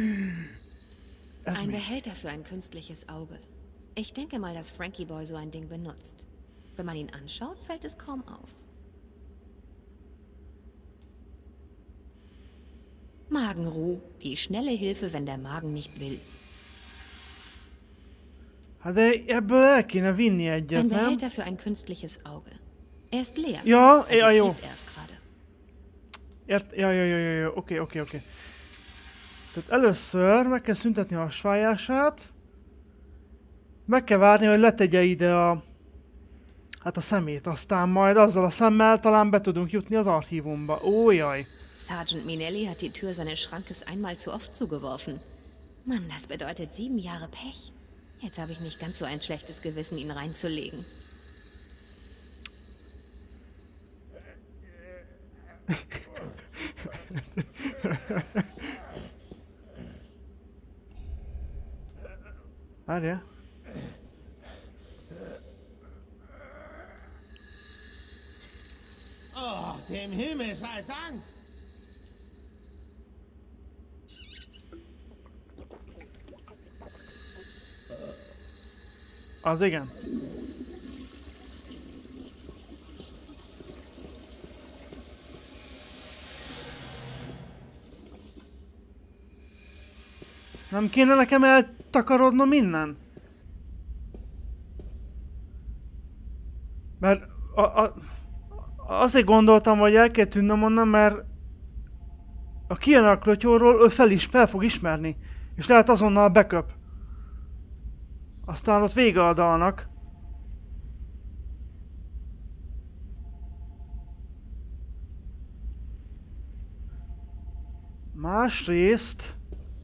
Ein Behälter für ein künstliches Auge. Ich denke mal, dass Frankie Boy so ein Ding benutzt. Wenn man ihn anschaut, fällt es kaum auf. Magenruh. Die schnelle Hilfe, wenn der Magen nicht will. Hát de ebből el kéne vinni egyet, Ein nem? Behälter für ein künstliches Auge. Er ist leer. Ja, also ja, jó. trägt er es gerade. Ért, ja, ja, ja, ja, ja, oké, oké, oké. Tehát először meg kell szüntetni a hasfájását. Meg kell várni, hogy letegye ide a... Hát a szemét, aztán majd azzal a szemmel talán be tudunk jutni az archívumba. Ó, jaj. Sergeant Minelli hat die Tür seines Schrankes einmal zu oft zugeworfen. Mann, das bedeutet sieben Jahre Pech. Jetzt habe ich nicht ganz so ein schlechtes Gewissen, ihn reinzulegen. Várja. Oh, dem Himmel sei Dank. Az igen. Nem kéne nekem eltakarodnom innen? Mert a, a, azért gondoltam, hogy el kell tűnnöm onnan, mert a kijön a klotyóról, ő fel is fel fog ismerni. És lehet azonnal beköp. Aztán ott vége a dalnak. Másrészt...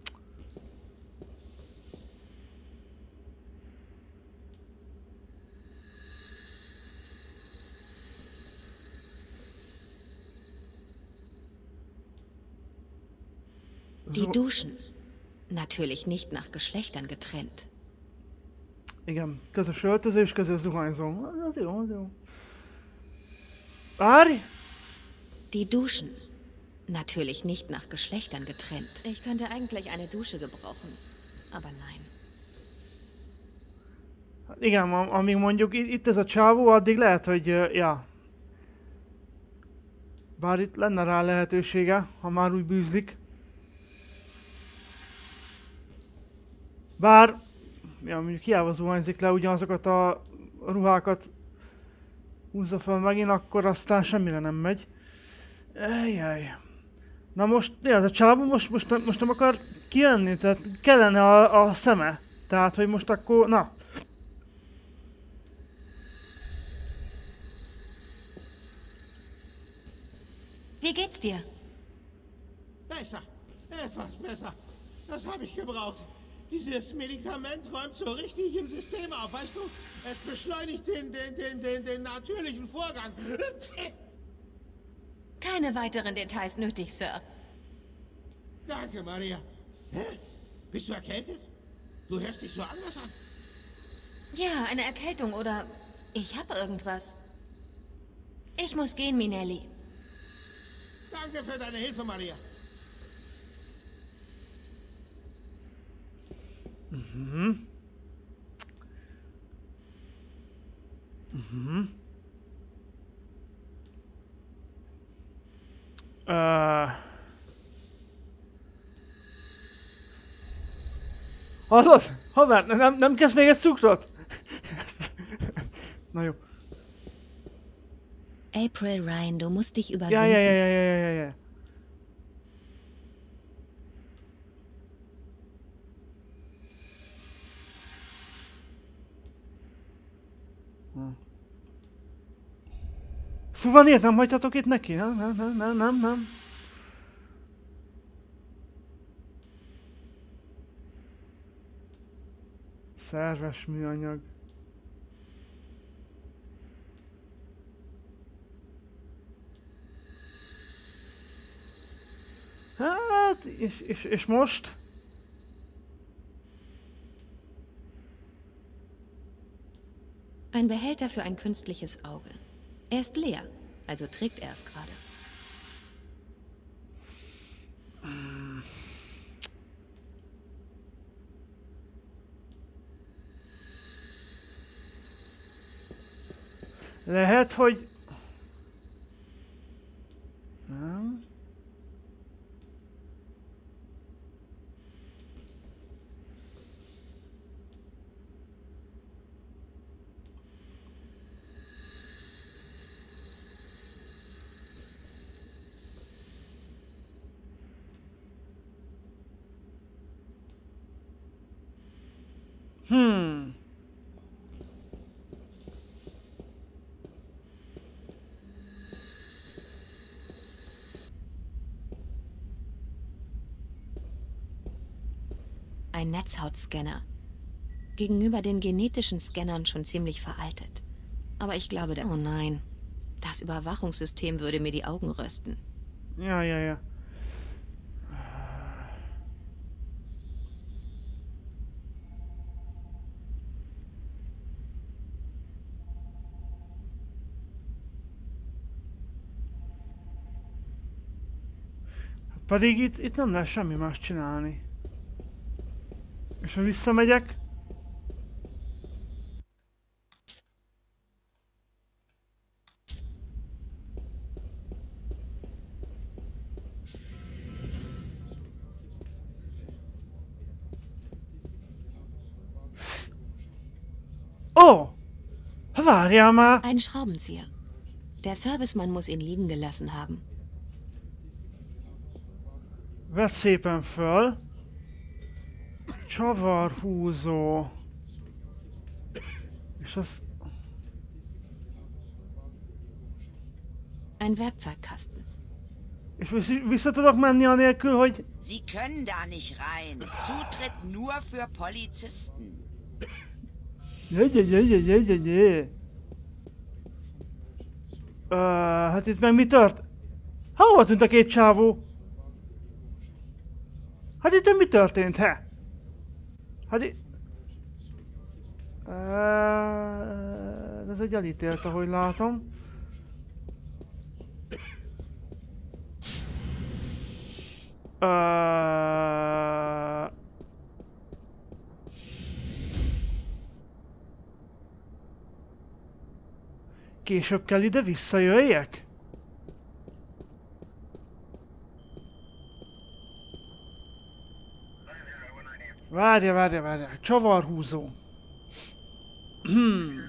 Die Duschen. Natürlich nicht nach Geschlechtern getrennt. Igen, közös öltözés, közös zuhanyzó. Az jó, az jó. Várj! Die Duschen. Natürlich nicht nach Geschlechtern getrennt. Ich könnte eigentlich eine Dusche gebrauchen. Aber nein. Igen, amíg mondjuk itt ez a csávó, addig lehet, hogy... ja. Bár itt lenne rá lehetősége, ha már úgy bűzlik. Bár... ja, mondjuk hiába zuhanyzik le ugyanazokat a ruhákat húzza fel megint, akkor aztán semmire nem megy. Ejjjj. Na most, mi az a csávó most, most, nem, most nem akar kijönni, tehát kellene a, a szeme. Tehát, hogy most akkor, na. Wie geht's dir? Besser, etwas besser. Das habe ich gebraucht. Dieses Medikament räumt so richtig im System auf, weißt du? Es beschleunigt den, den, den, den, den natürlichen Vorgang. Keine weiteren Details nötig, Sir. Danke, Maria. Hä? Bist du erkältet? Du hörst dich so anders an. Ja, eine Erkältung oder... ich habe irgendwas. Ich muss gehen, Minelli. Danke für deine Hilfe, Maria. Mhm. Mhm. Uh. Hallod? Haver, nem, nem kezd még egy cukrot? Na jó. April Ryan, du musst dich überwinden. Ja, ja, ja, ja, ja, ja, ja. Hm. Szóval ilyet nem hagyhatok itt neki? Nem, nem, nem, nem, nem, nem. Szerves műanyag. Hát, és, és, és most? Ein Behälter für ein künstliches Auge. Er ist leer, also trägt er es gerade. Lehet, hogy... Nem. Hmm. Ein Netzhautscanner. Gegenüber den genetischen Scannern schon ziemlich veraltet. Aber ich glaube, der... oh nein. Das Überwachungssystem würde mir die Augen rösten. Ja, ja, ja. Pedig itt, itt nem lehet semmi más csinálni. És ha visszamegyek... Oh! Várjál már! Ein Schraubenzieher. Der Servicemann muss ihn liegen gelassen haben. Vedd szépen föl. Csavarhúzó. És az... Ein Werkzeugkasten. És vissza tudok menni anélkül, hogy... Sie können da nicht rein. Zutritt nur für Polizisten. Jajajajajajajajaj. Uh, hát itt meg mi tört? Ha hova tűnt a két csávó? Hát itt mi történt, he? Hát itt... Uh, ez egy elítélt, ahogy látom. Uh... Később kell ide visszajöjjek? Várja, várja, várja. Csavarhúzó. Hmm.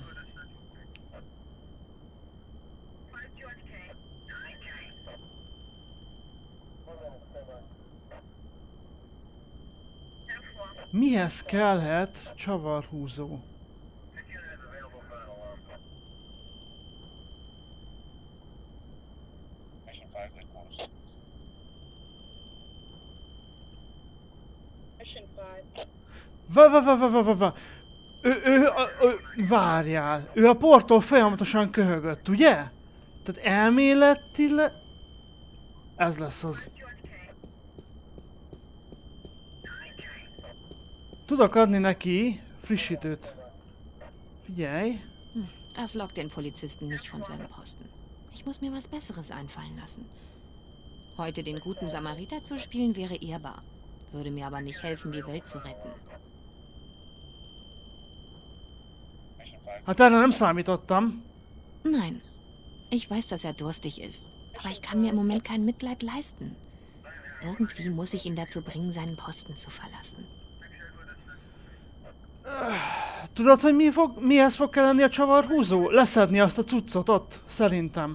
Mihez kellhet csavarhúzó? Va, va, va, va, va, va, va. Ő, ő, ő, ő, várjál. Ő a porttól folyamatosan köhögött, ugye? Tehát elméletileg... Ez lesz az. Tudok adni neki frissítőt. Figyelj. Das lockt den Polizisten nicht von seinem Posten. Ich muss mir was Besseres einfallen lassen. Heute den guten Samariter zu spielen wäre ehrbar. Würde mir aber nicht helfen, die Welt zu retten. Hát erre nem számítottam. Nein. Ich weiß, dass er durstig ist. Aber ich kann mir im Moment kein Mitleid leisten. Irgendwie muss ich ihn dazu bringen, seinen Posten zu verlassen. Tudod, hogy mi fog, mihez fog kelleni a csavarhúzó? Leszedni azt a cuccot ott, szerintem.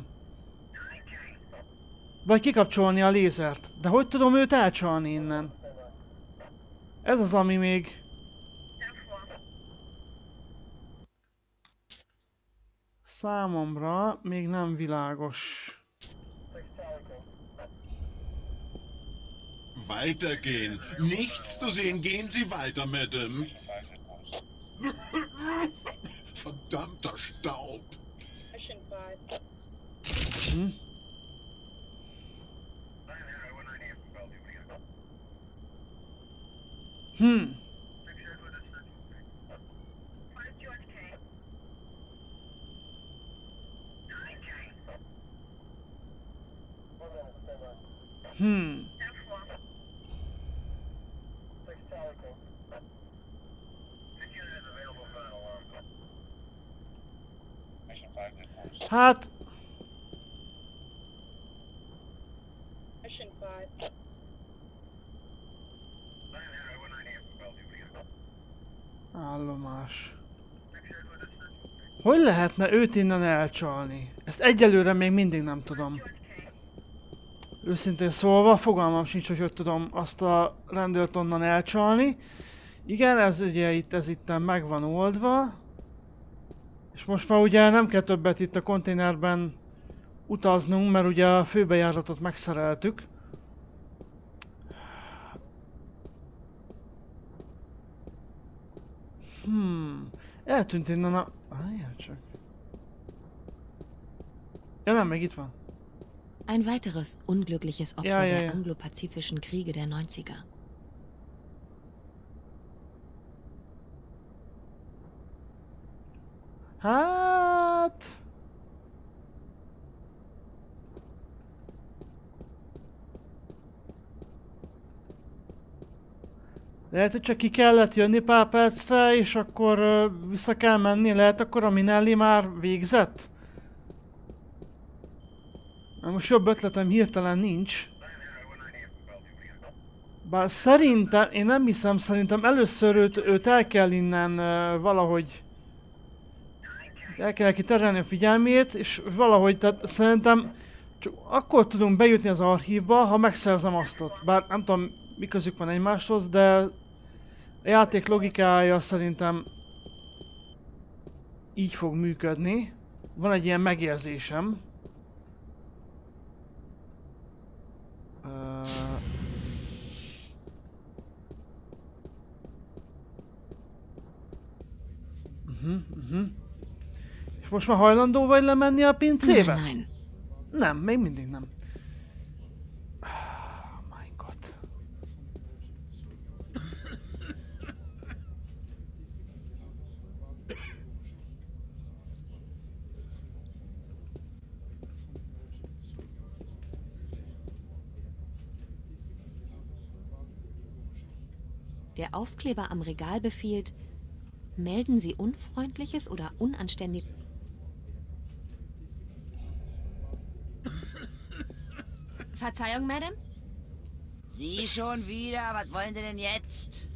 Vagy kikapcsolni a lézert. De hogy tudom őt elcsalni innen? Ez az, ami még... Számomra még nem világos. Weitergehen. Nichts zu sehen. Gehen Sie weiter, Madame. Verdammter Staub. Hm? Hm. Hmm. Hát... Állomás. Hogy lehetne őt innen elcsalni? Ezt egyelőre még mindig nem tudom. Őszintén szólva, fogalmam sincs, hogy hogy tudom azt a rendőrt onnan elcsalni. Igen, ez ugye itt, ez itten meg van oldva. És most már ugye nem kell többet itt a konténerben utaznunk, mert ugye a főbejáratot megszereltük. Hmm, eltűnt innen a... Álljál csak. Ja nem, meg itt van. Ein weiteres unglückliches Opfer ja, ja, ja. der anglo-pazifischen Kriege der neunziger. Hát... Lehet, hogy csak ki kellett jönni pár percre, és akkor uh, vissza kell menni. Lehet, akkor a Minelli már végzett? Most jobb ötletem hirtelen nincs. Bár szerintem, én nem hiszem, szerintem először őt, őt el kell innen uh, valahogy... El kell neki terelni a figyelmét, és valahogy, tehát szerintem csak akkor tudunk bejutni az archívba, ha megszerzem azt ott. Bár nem tudom, mi közük van egymáshoz, de a játék logikája szerintem így fog működni. Van egy ilyen megérzésem. Uh-huh, uh-huh. És most már hajlandó vagy lemenni a pincébe? Nein, nein. Nem, még mindig nem. Oh mein Gott. Der Aufkleber am Regal befiehlt, melden Sie Unfreundliches oder unanständig... Verzeihung, Madame? Sie schon wieder? Was wollen Sie denn jetzt?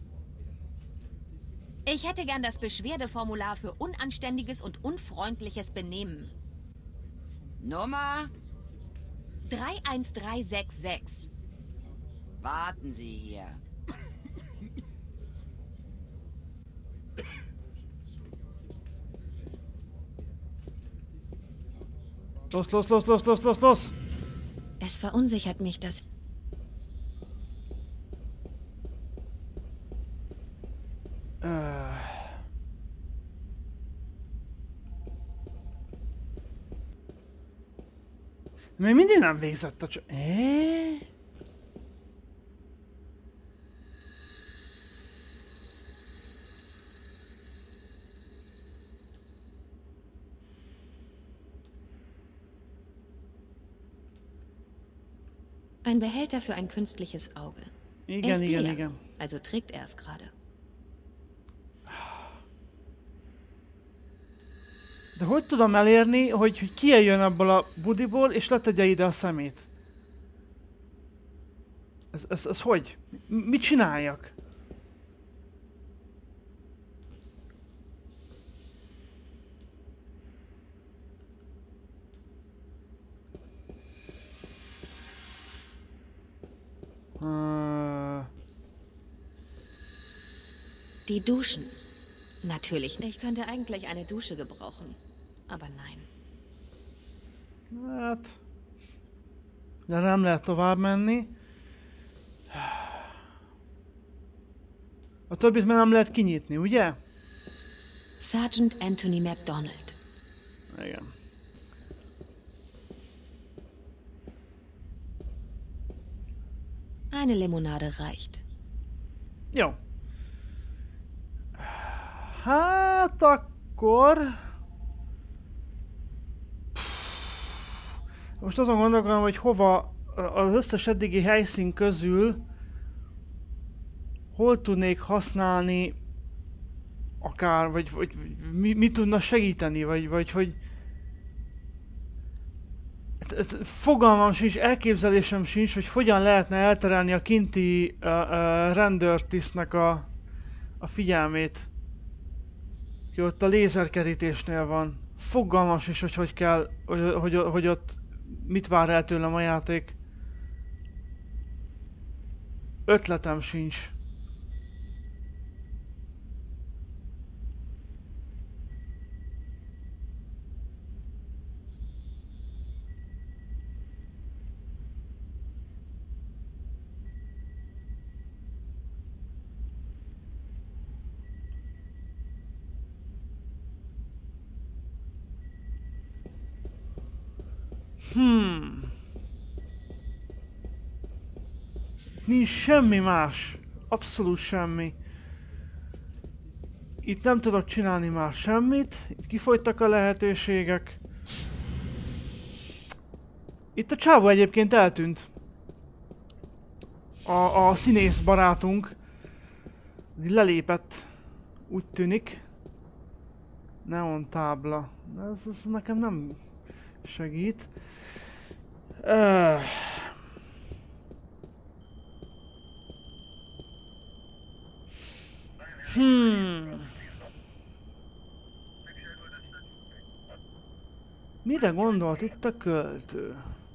Ich hätte gern das Beschwerdeformular für unanständiges und unfreundliches Benehmen. Nummer? drei eins drei sechs sechs. Warten Sie hier. Los, los, los, los, los, los, los! Es verunsichert mich, dass... Äh... Még mindig nem végzett a csak... Eee? Ein Behälter für ein künstliches Auge. Igen, Er ist igen, leer, igen. also trägt er es gerade. De hogy tudom elérni, hogy, hogy kijöjjön abból a budiból, és letegye ide a szemét? Ez, ez, ez hogy? M- mit csináljak? Uh... Die Duschen. Natürlich nicht. Ich könnte eigentlich eine Dusche gebrauchen. Aber nein. Hát... De nem lehet tovább menni. A többit már nem lehet kinyitni, ugye? Sergeant Anthony MacDonald. Igen. Eine Limonade reicht. Jó. Hát akkor... Most azon gondolkodom, hogy hova az összes eddigi helyszín közül hol tudnék használni akár, vagy, vagy mi, mi tudna segíteni, vagy, vagy hogy... Ez, ez, fogalmam sincs, elképzelésem sincs, hogy hogyan lehetne elterelni a kinti uh, uh, rendőrtisztnek a, a figyelmét. Ki ott a lézerkerítésnél van. Fogalmam sincs, hogy hogy kell, hogy, hogy, hogy ott mit vár el tőlem a játék. Ötletem sincs. Hmm. Nincs semmi más. Abszolút semmi. Itt nem tudok csinálni már semmit. Itt kifogytak a lehetőségek. Itt a csávó egyébként eltűnt. A, a színész barátunk. Lelépett. Úgy tűnik. Neon tábla. Ez, ez nekem nem segít. Uh. Hmm. Mire gondolt itt a költő?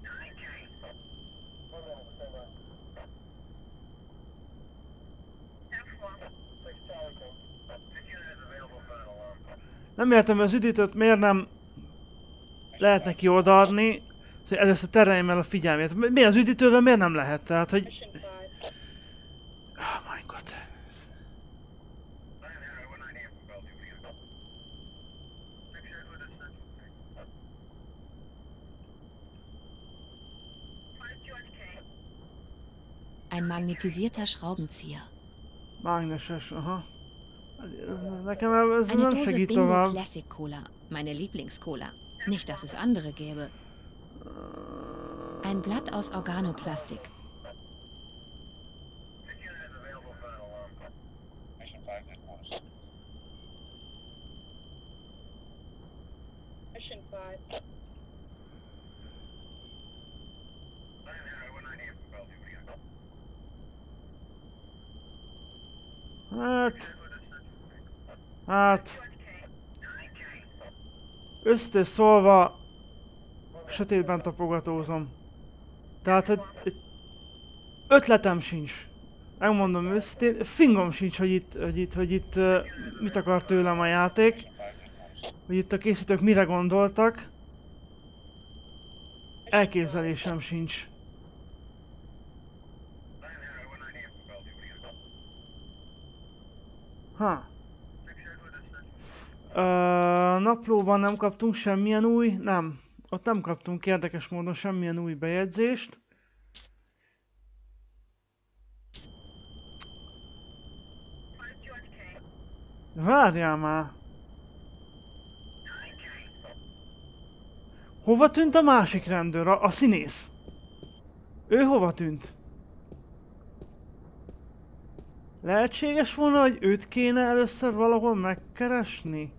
Nem értem, az üdítőt miért nem lehet neki odaadni. Először tereljem el a figyelmét. Mi az üdítővel miért nem lehet? Tehát, hogy... Oh my god. Ein magnetisierter Schraubenzieher. Mágneses, aha. Nekem ez Eine nem Dose segít Bingo tovább. Classic Cola, meine Lieblingscola. Nicht, dass es andere gäbe. Ein Blatt aus Organoplastik. Hát... Hát... Össze szólva... Sötétben tapogatózom. Tehát, hogy... Ötletem sincs. Megmondom őszintén, fingom sincs, hogy itt, hogy itt, hogy itt uh, mit akar tőlem a játék. Hogy itt a készítők mire gondoltak. Elképzelésem sincs. Ha. Uh, naplóban nem kaptunk semmilyen új, nem. Ott nem kaptunk érdekes módon semmilyen új bejegyzést. Várjál már! Hova tűnt a másik rendőr, a, a színész? Ő hova tűnt? Lehetséges volna, hogy őt kéne először valahol megkeresni?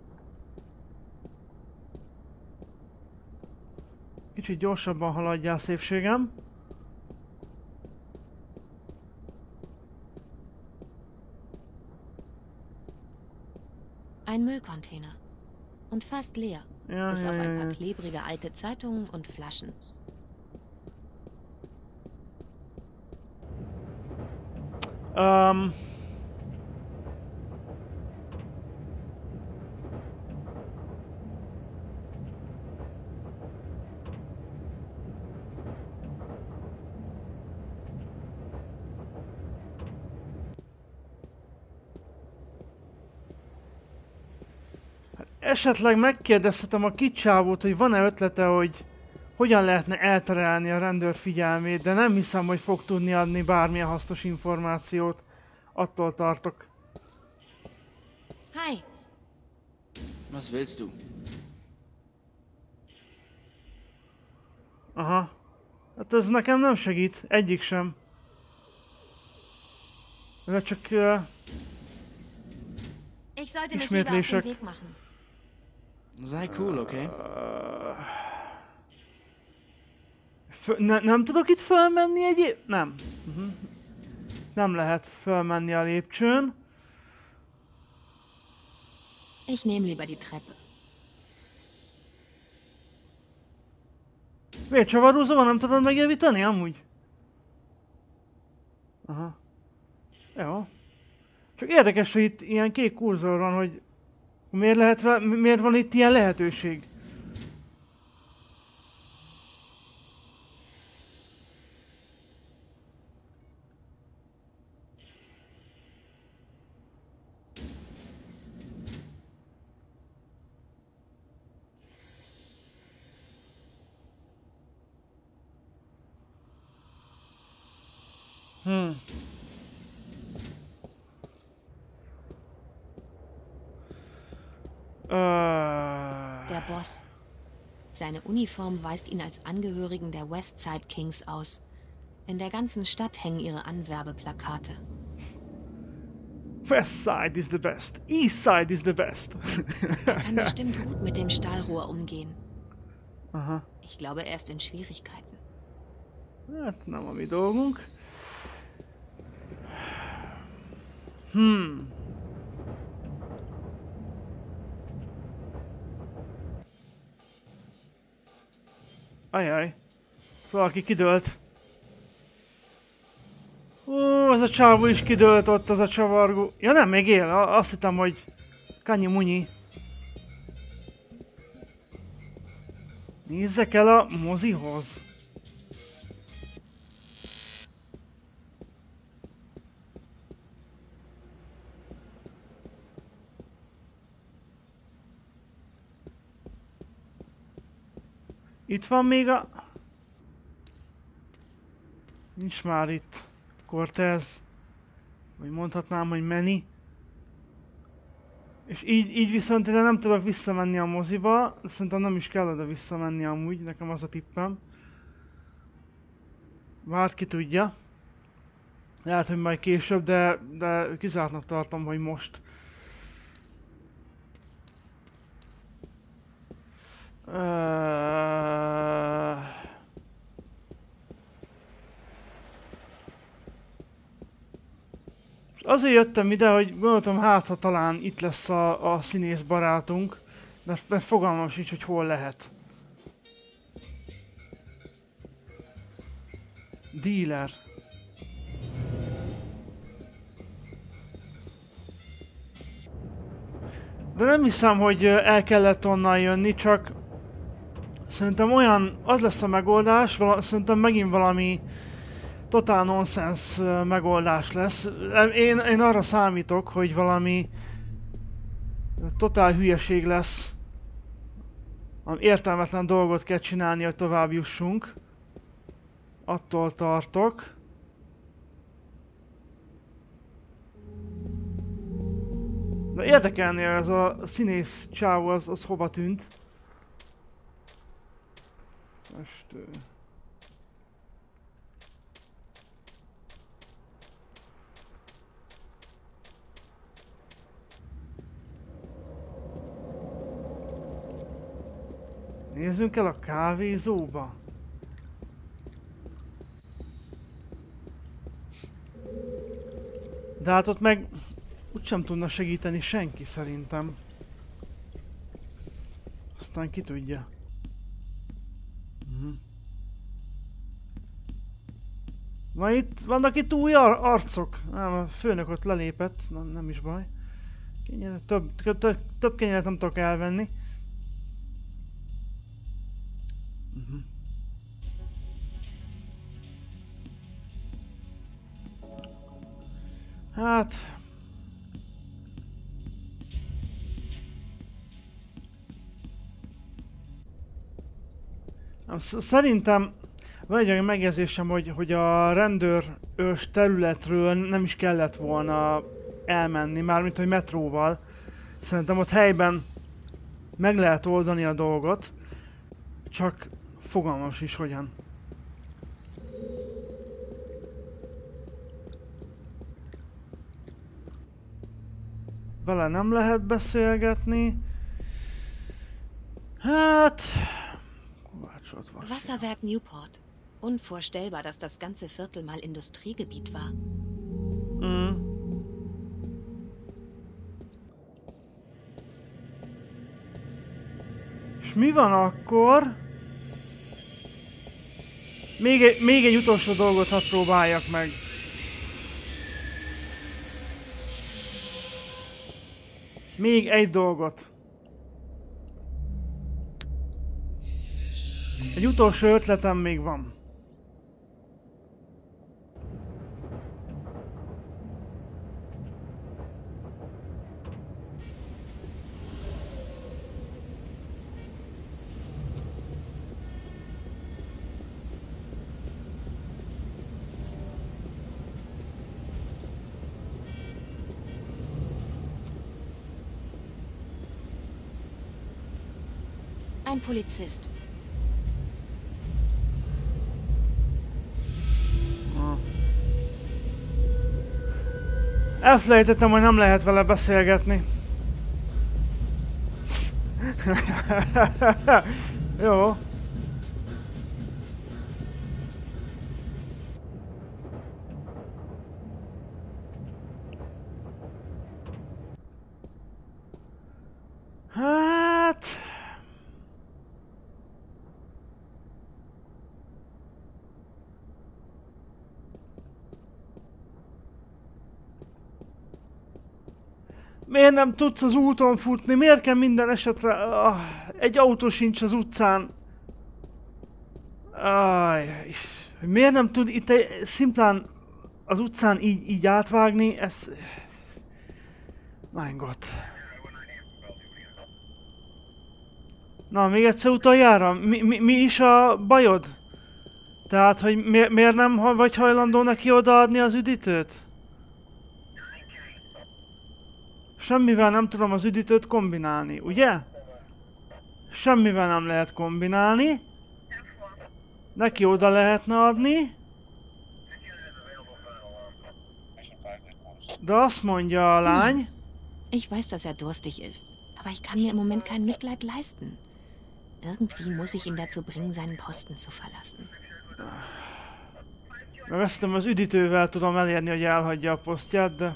Kicsit gyorsabban haladjál, szépségem. Ein Müllcontainer. Und fast leer. Ja, Bis ja, auf ja, ein ja. paar klebrige alte Zeitungen und Flaschen. Ähm... Esetleg megkérdezhetem a kicsávót, hogy van-e ötlete, hogy hogyan lehetne elterelni a rendőr figyelmét, de nem hiszem, hogy fog tudni adni bármilyen hasznos információt. Attól tartok. Hi. Was willst du? Aha. Hát ez nekem nem segít, egyik sem. Ez csak... Uh, Ich sollte mich lieber auf den ismétlések. Weg machen. Sei cool, okay? Uh, F ne nem tudok itt fölmenni egy... Nem. Uh-huh. Nem lehet fölmenni a lépcsőn. Ich nehme lieber die Treppe. Miért csavarúzó van? Nem tudod megjavítani amúgy? Aha. Jó. Csak érdekes, hogy itt ilyen kék kurzor van, hogy miért, lehet, miért van itt ilyen lehetőség? Hm. Der Boss. Seine Uniform weist ihn als Angehörigen der Westside Kings aus. In der ganzen Stadt hängen ihre Anwerbeplakate. West Side is the best. East Side is the best. Er kann bestimmt gut mit dem Stahlrohr umgehen. Aha. Ich glaube, er ist in Schwierigkeiten. Hát nem a mi dolgunk. Hmm. Ajaj. Valaki kidőlt. Ó, ez a csávó is kidőlt ott, az a csavargó. Ja nem, még él. Azt hittem, hogy kanyi munyi. Nézzek el a mozihoz. Itt van még a... Nincs már itt Cortez. Vagy mondhatnám, hogy Manny. És így, így viszont ide nem tudok visszamenni a moziba. Szerintem nem is kell oda visszamenni amúgy, nekem az a tippem. Várt ki tudja. Lehet, hogy majd később, de, de kizártnak tartom, hogy most. Uh... Azért jöttem ide, hogy gondoltam, hát ha talán itt lesz a, a színész barátunk, mert, mert fogalmam sincs, hogy hol lehet. Dealer. De nem hiszem, hogy el kellett onnan jönni, csak szerintem olyan, az lesz a megoldás, vala, szerintem megint valami totál nonsens megoldás lesz. Én, én arra számítok, hogy valami totál hülyeség lesz. Értelmetlen dolgot kell csinálni, hogy tovább jussunk. Attól tartok. De érdekelni, ez a színész csávó, az, az hova tűnt. Most... Nézzünk el a kávézóba. De hát ott meg úgysem tudna segíteni senki szerintem. Aztán ki tudja. Uh-huh. Na itt vannak itt új ar arcok. Nem, a főnök ott lelépett, na, nem is baj. Kenyeret, több, több, több kenyeret nem tudok elvenni. Uh-huh. Hát... Szerintem van egy olyan megjegyzésem, hogy, hogy a rendőrös területről nem is kellett volna elmenni, mármint hogy metróval. Szerintem ott helyben meg lehet oldani a dolgot, csak fogalmam is hogyan. Vele nem lehet beszélgetni. Hát... Wasserwerk Newport. Unvorstellbar, dass das ganze Viertel mal Industriegebiet war. Mm. És mi van akkor? Még egy, még egy utolsó dolgot hadd próbáljak meg. Még egy dolgot. Egy utolsó ötletem még van. Ein Polizist. Elfelejtettem, hogy nem lehet vele beszélgetni. Jó. Hát... Miért nem tudsz az úton futni? Miért kell minden esetre... Ah, egy autó sincs az utcán. Aj, miért nem tud itt egy, szimplán az utcán így, így átvágni? Ez... Mein Gott. Na, még egyszer utoljára. Mi, mi, mi is a bajod? Tehát, hogy mi miért nem vagy hajlandó neki odaadni az üdítőt? Semmivel nem tudom az üdítőt kombinálni, ugye? Semmivel nem lehet kombinálni. Neki oda lehetne adni. De azt mondja a lány... Ich weiß, dass er durstig ist, aber ich kann mir im Moment kein Mitleid leisten. Irgendwie muss ich ihn dazu bringen, seinen Posten zu verlassen. Meg azt hiszem, az üdítővel tudom elérni, hogy elhagyja a posztját, de...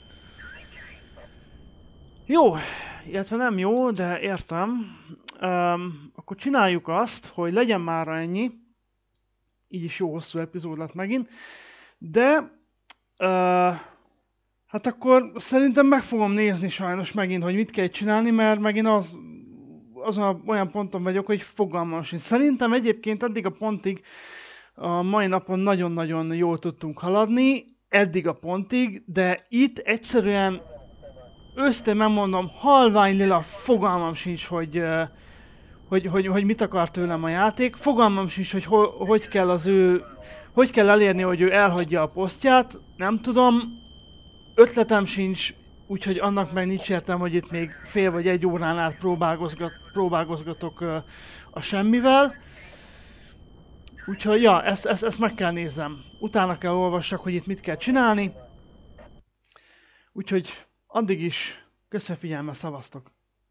Jó, illetve nem jó, de értem. Um, akkor csináljuk azt, hogy legyen már ennyi. Így is jó hosszú epizód lett megint. De... Uh, hát akkor szerintem meg fogom nézni sajnos megint, hogy mit kell csinálni, mert megint az... azon olyan ponton vagyok, hogy fogalmam sincs. Szerintem egyébként eddig a pontig a mai napon nagyon-nagyon jól tudtunk haladni, eddig a pontig, de itt egyszerűen őszintén megmondom, halvány lila, fogalmam sincs, hogy, hogy, hogy, hogy mit akar tőlem a játék, fogalmam sincs, hogy ho, hogy kell az ő, hogy kell elérni, hogy ő elhagyja a posztját, nem tudom, ötletem sincs, úgyhogy annak meg nincs értem, hogy itt még fél vagy egy órán át próbálkozgat, próbálkozgatok uh, a semmivel. Úgyhogy ja, ezt, ezt, ezt meg kell nézzem. Utána kell olvassak, hogy itt mit kell csinálni. Úgyhogy addig is köszönöm figyelmet, szavaztok!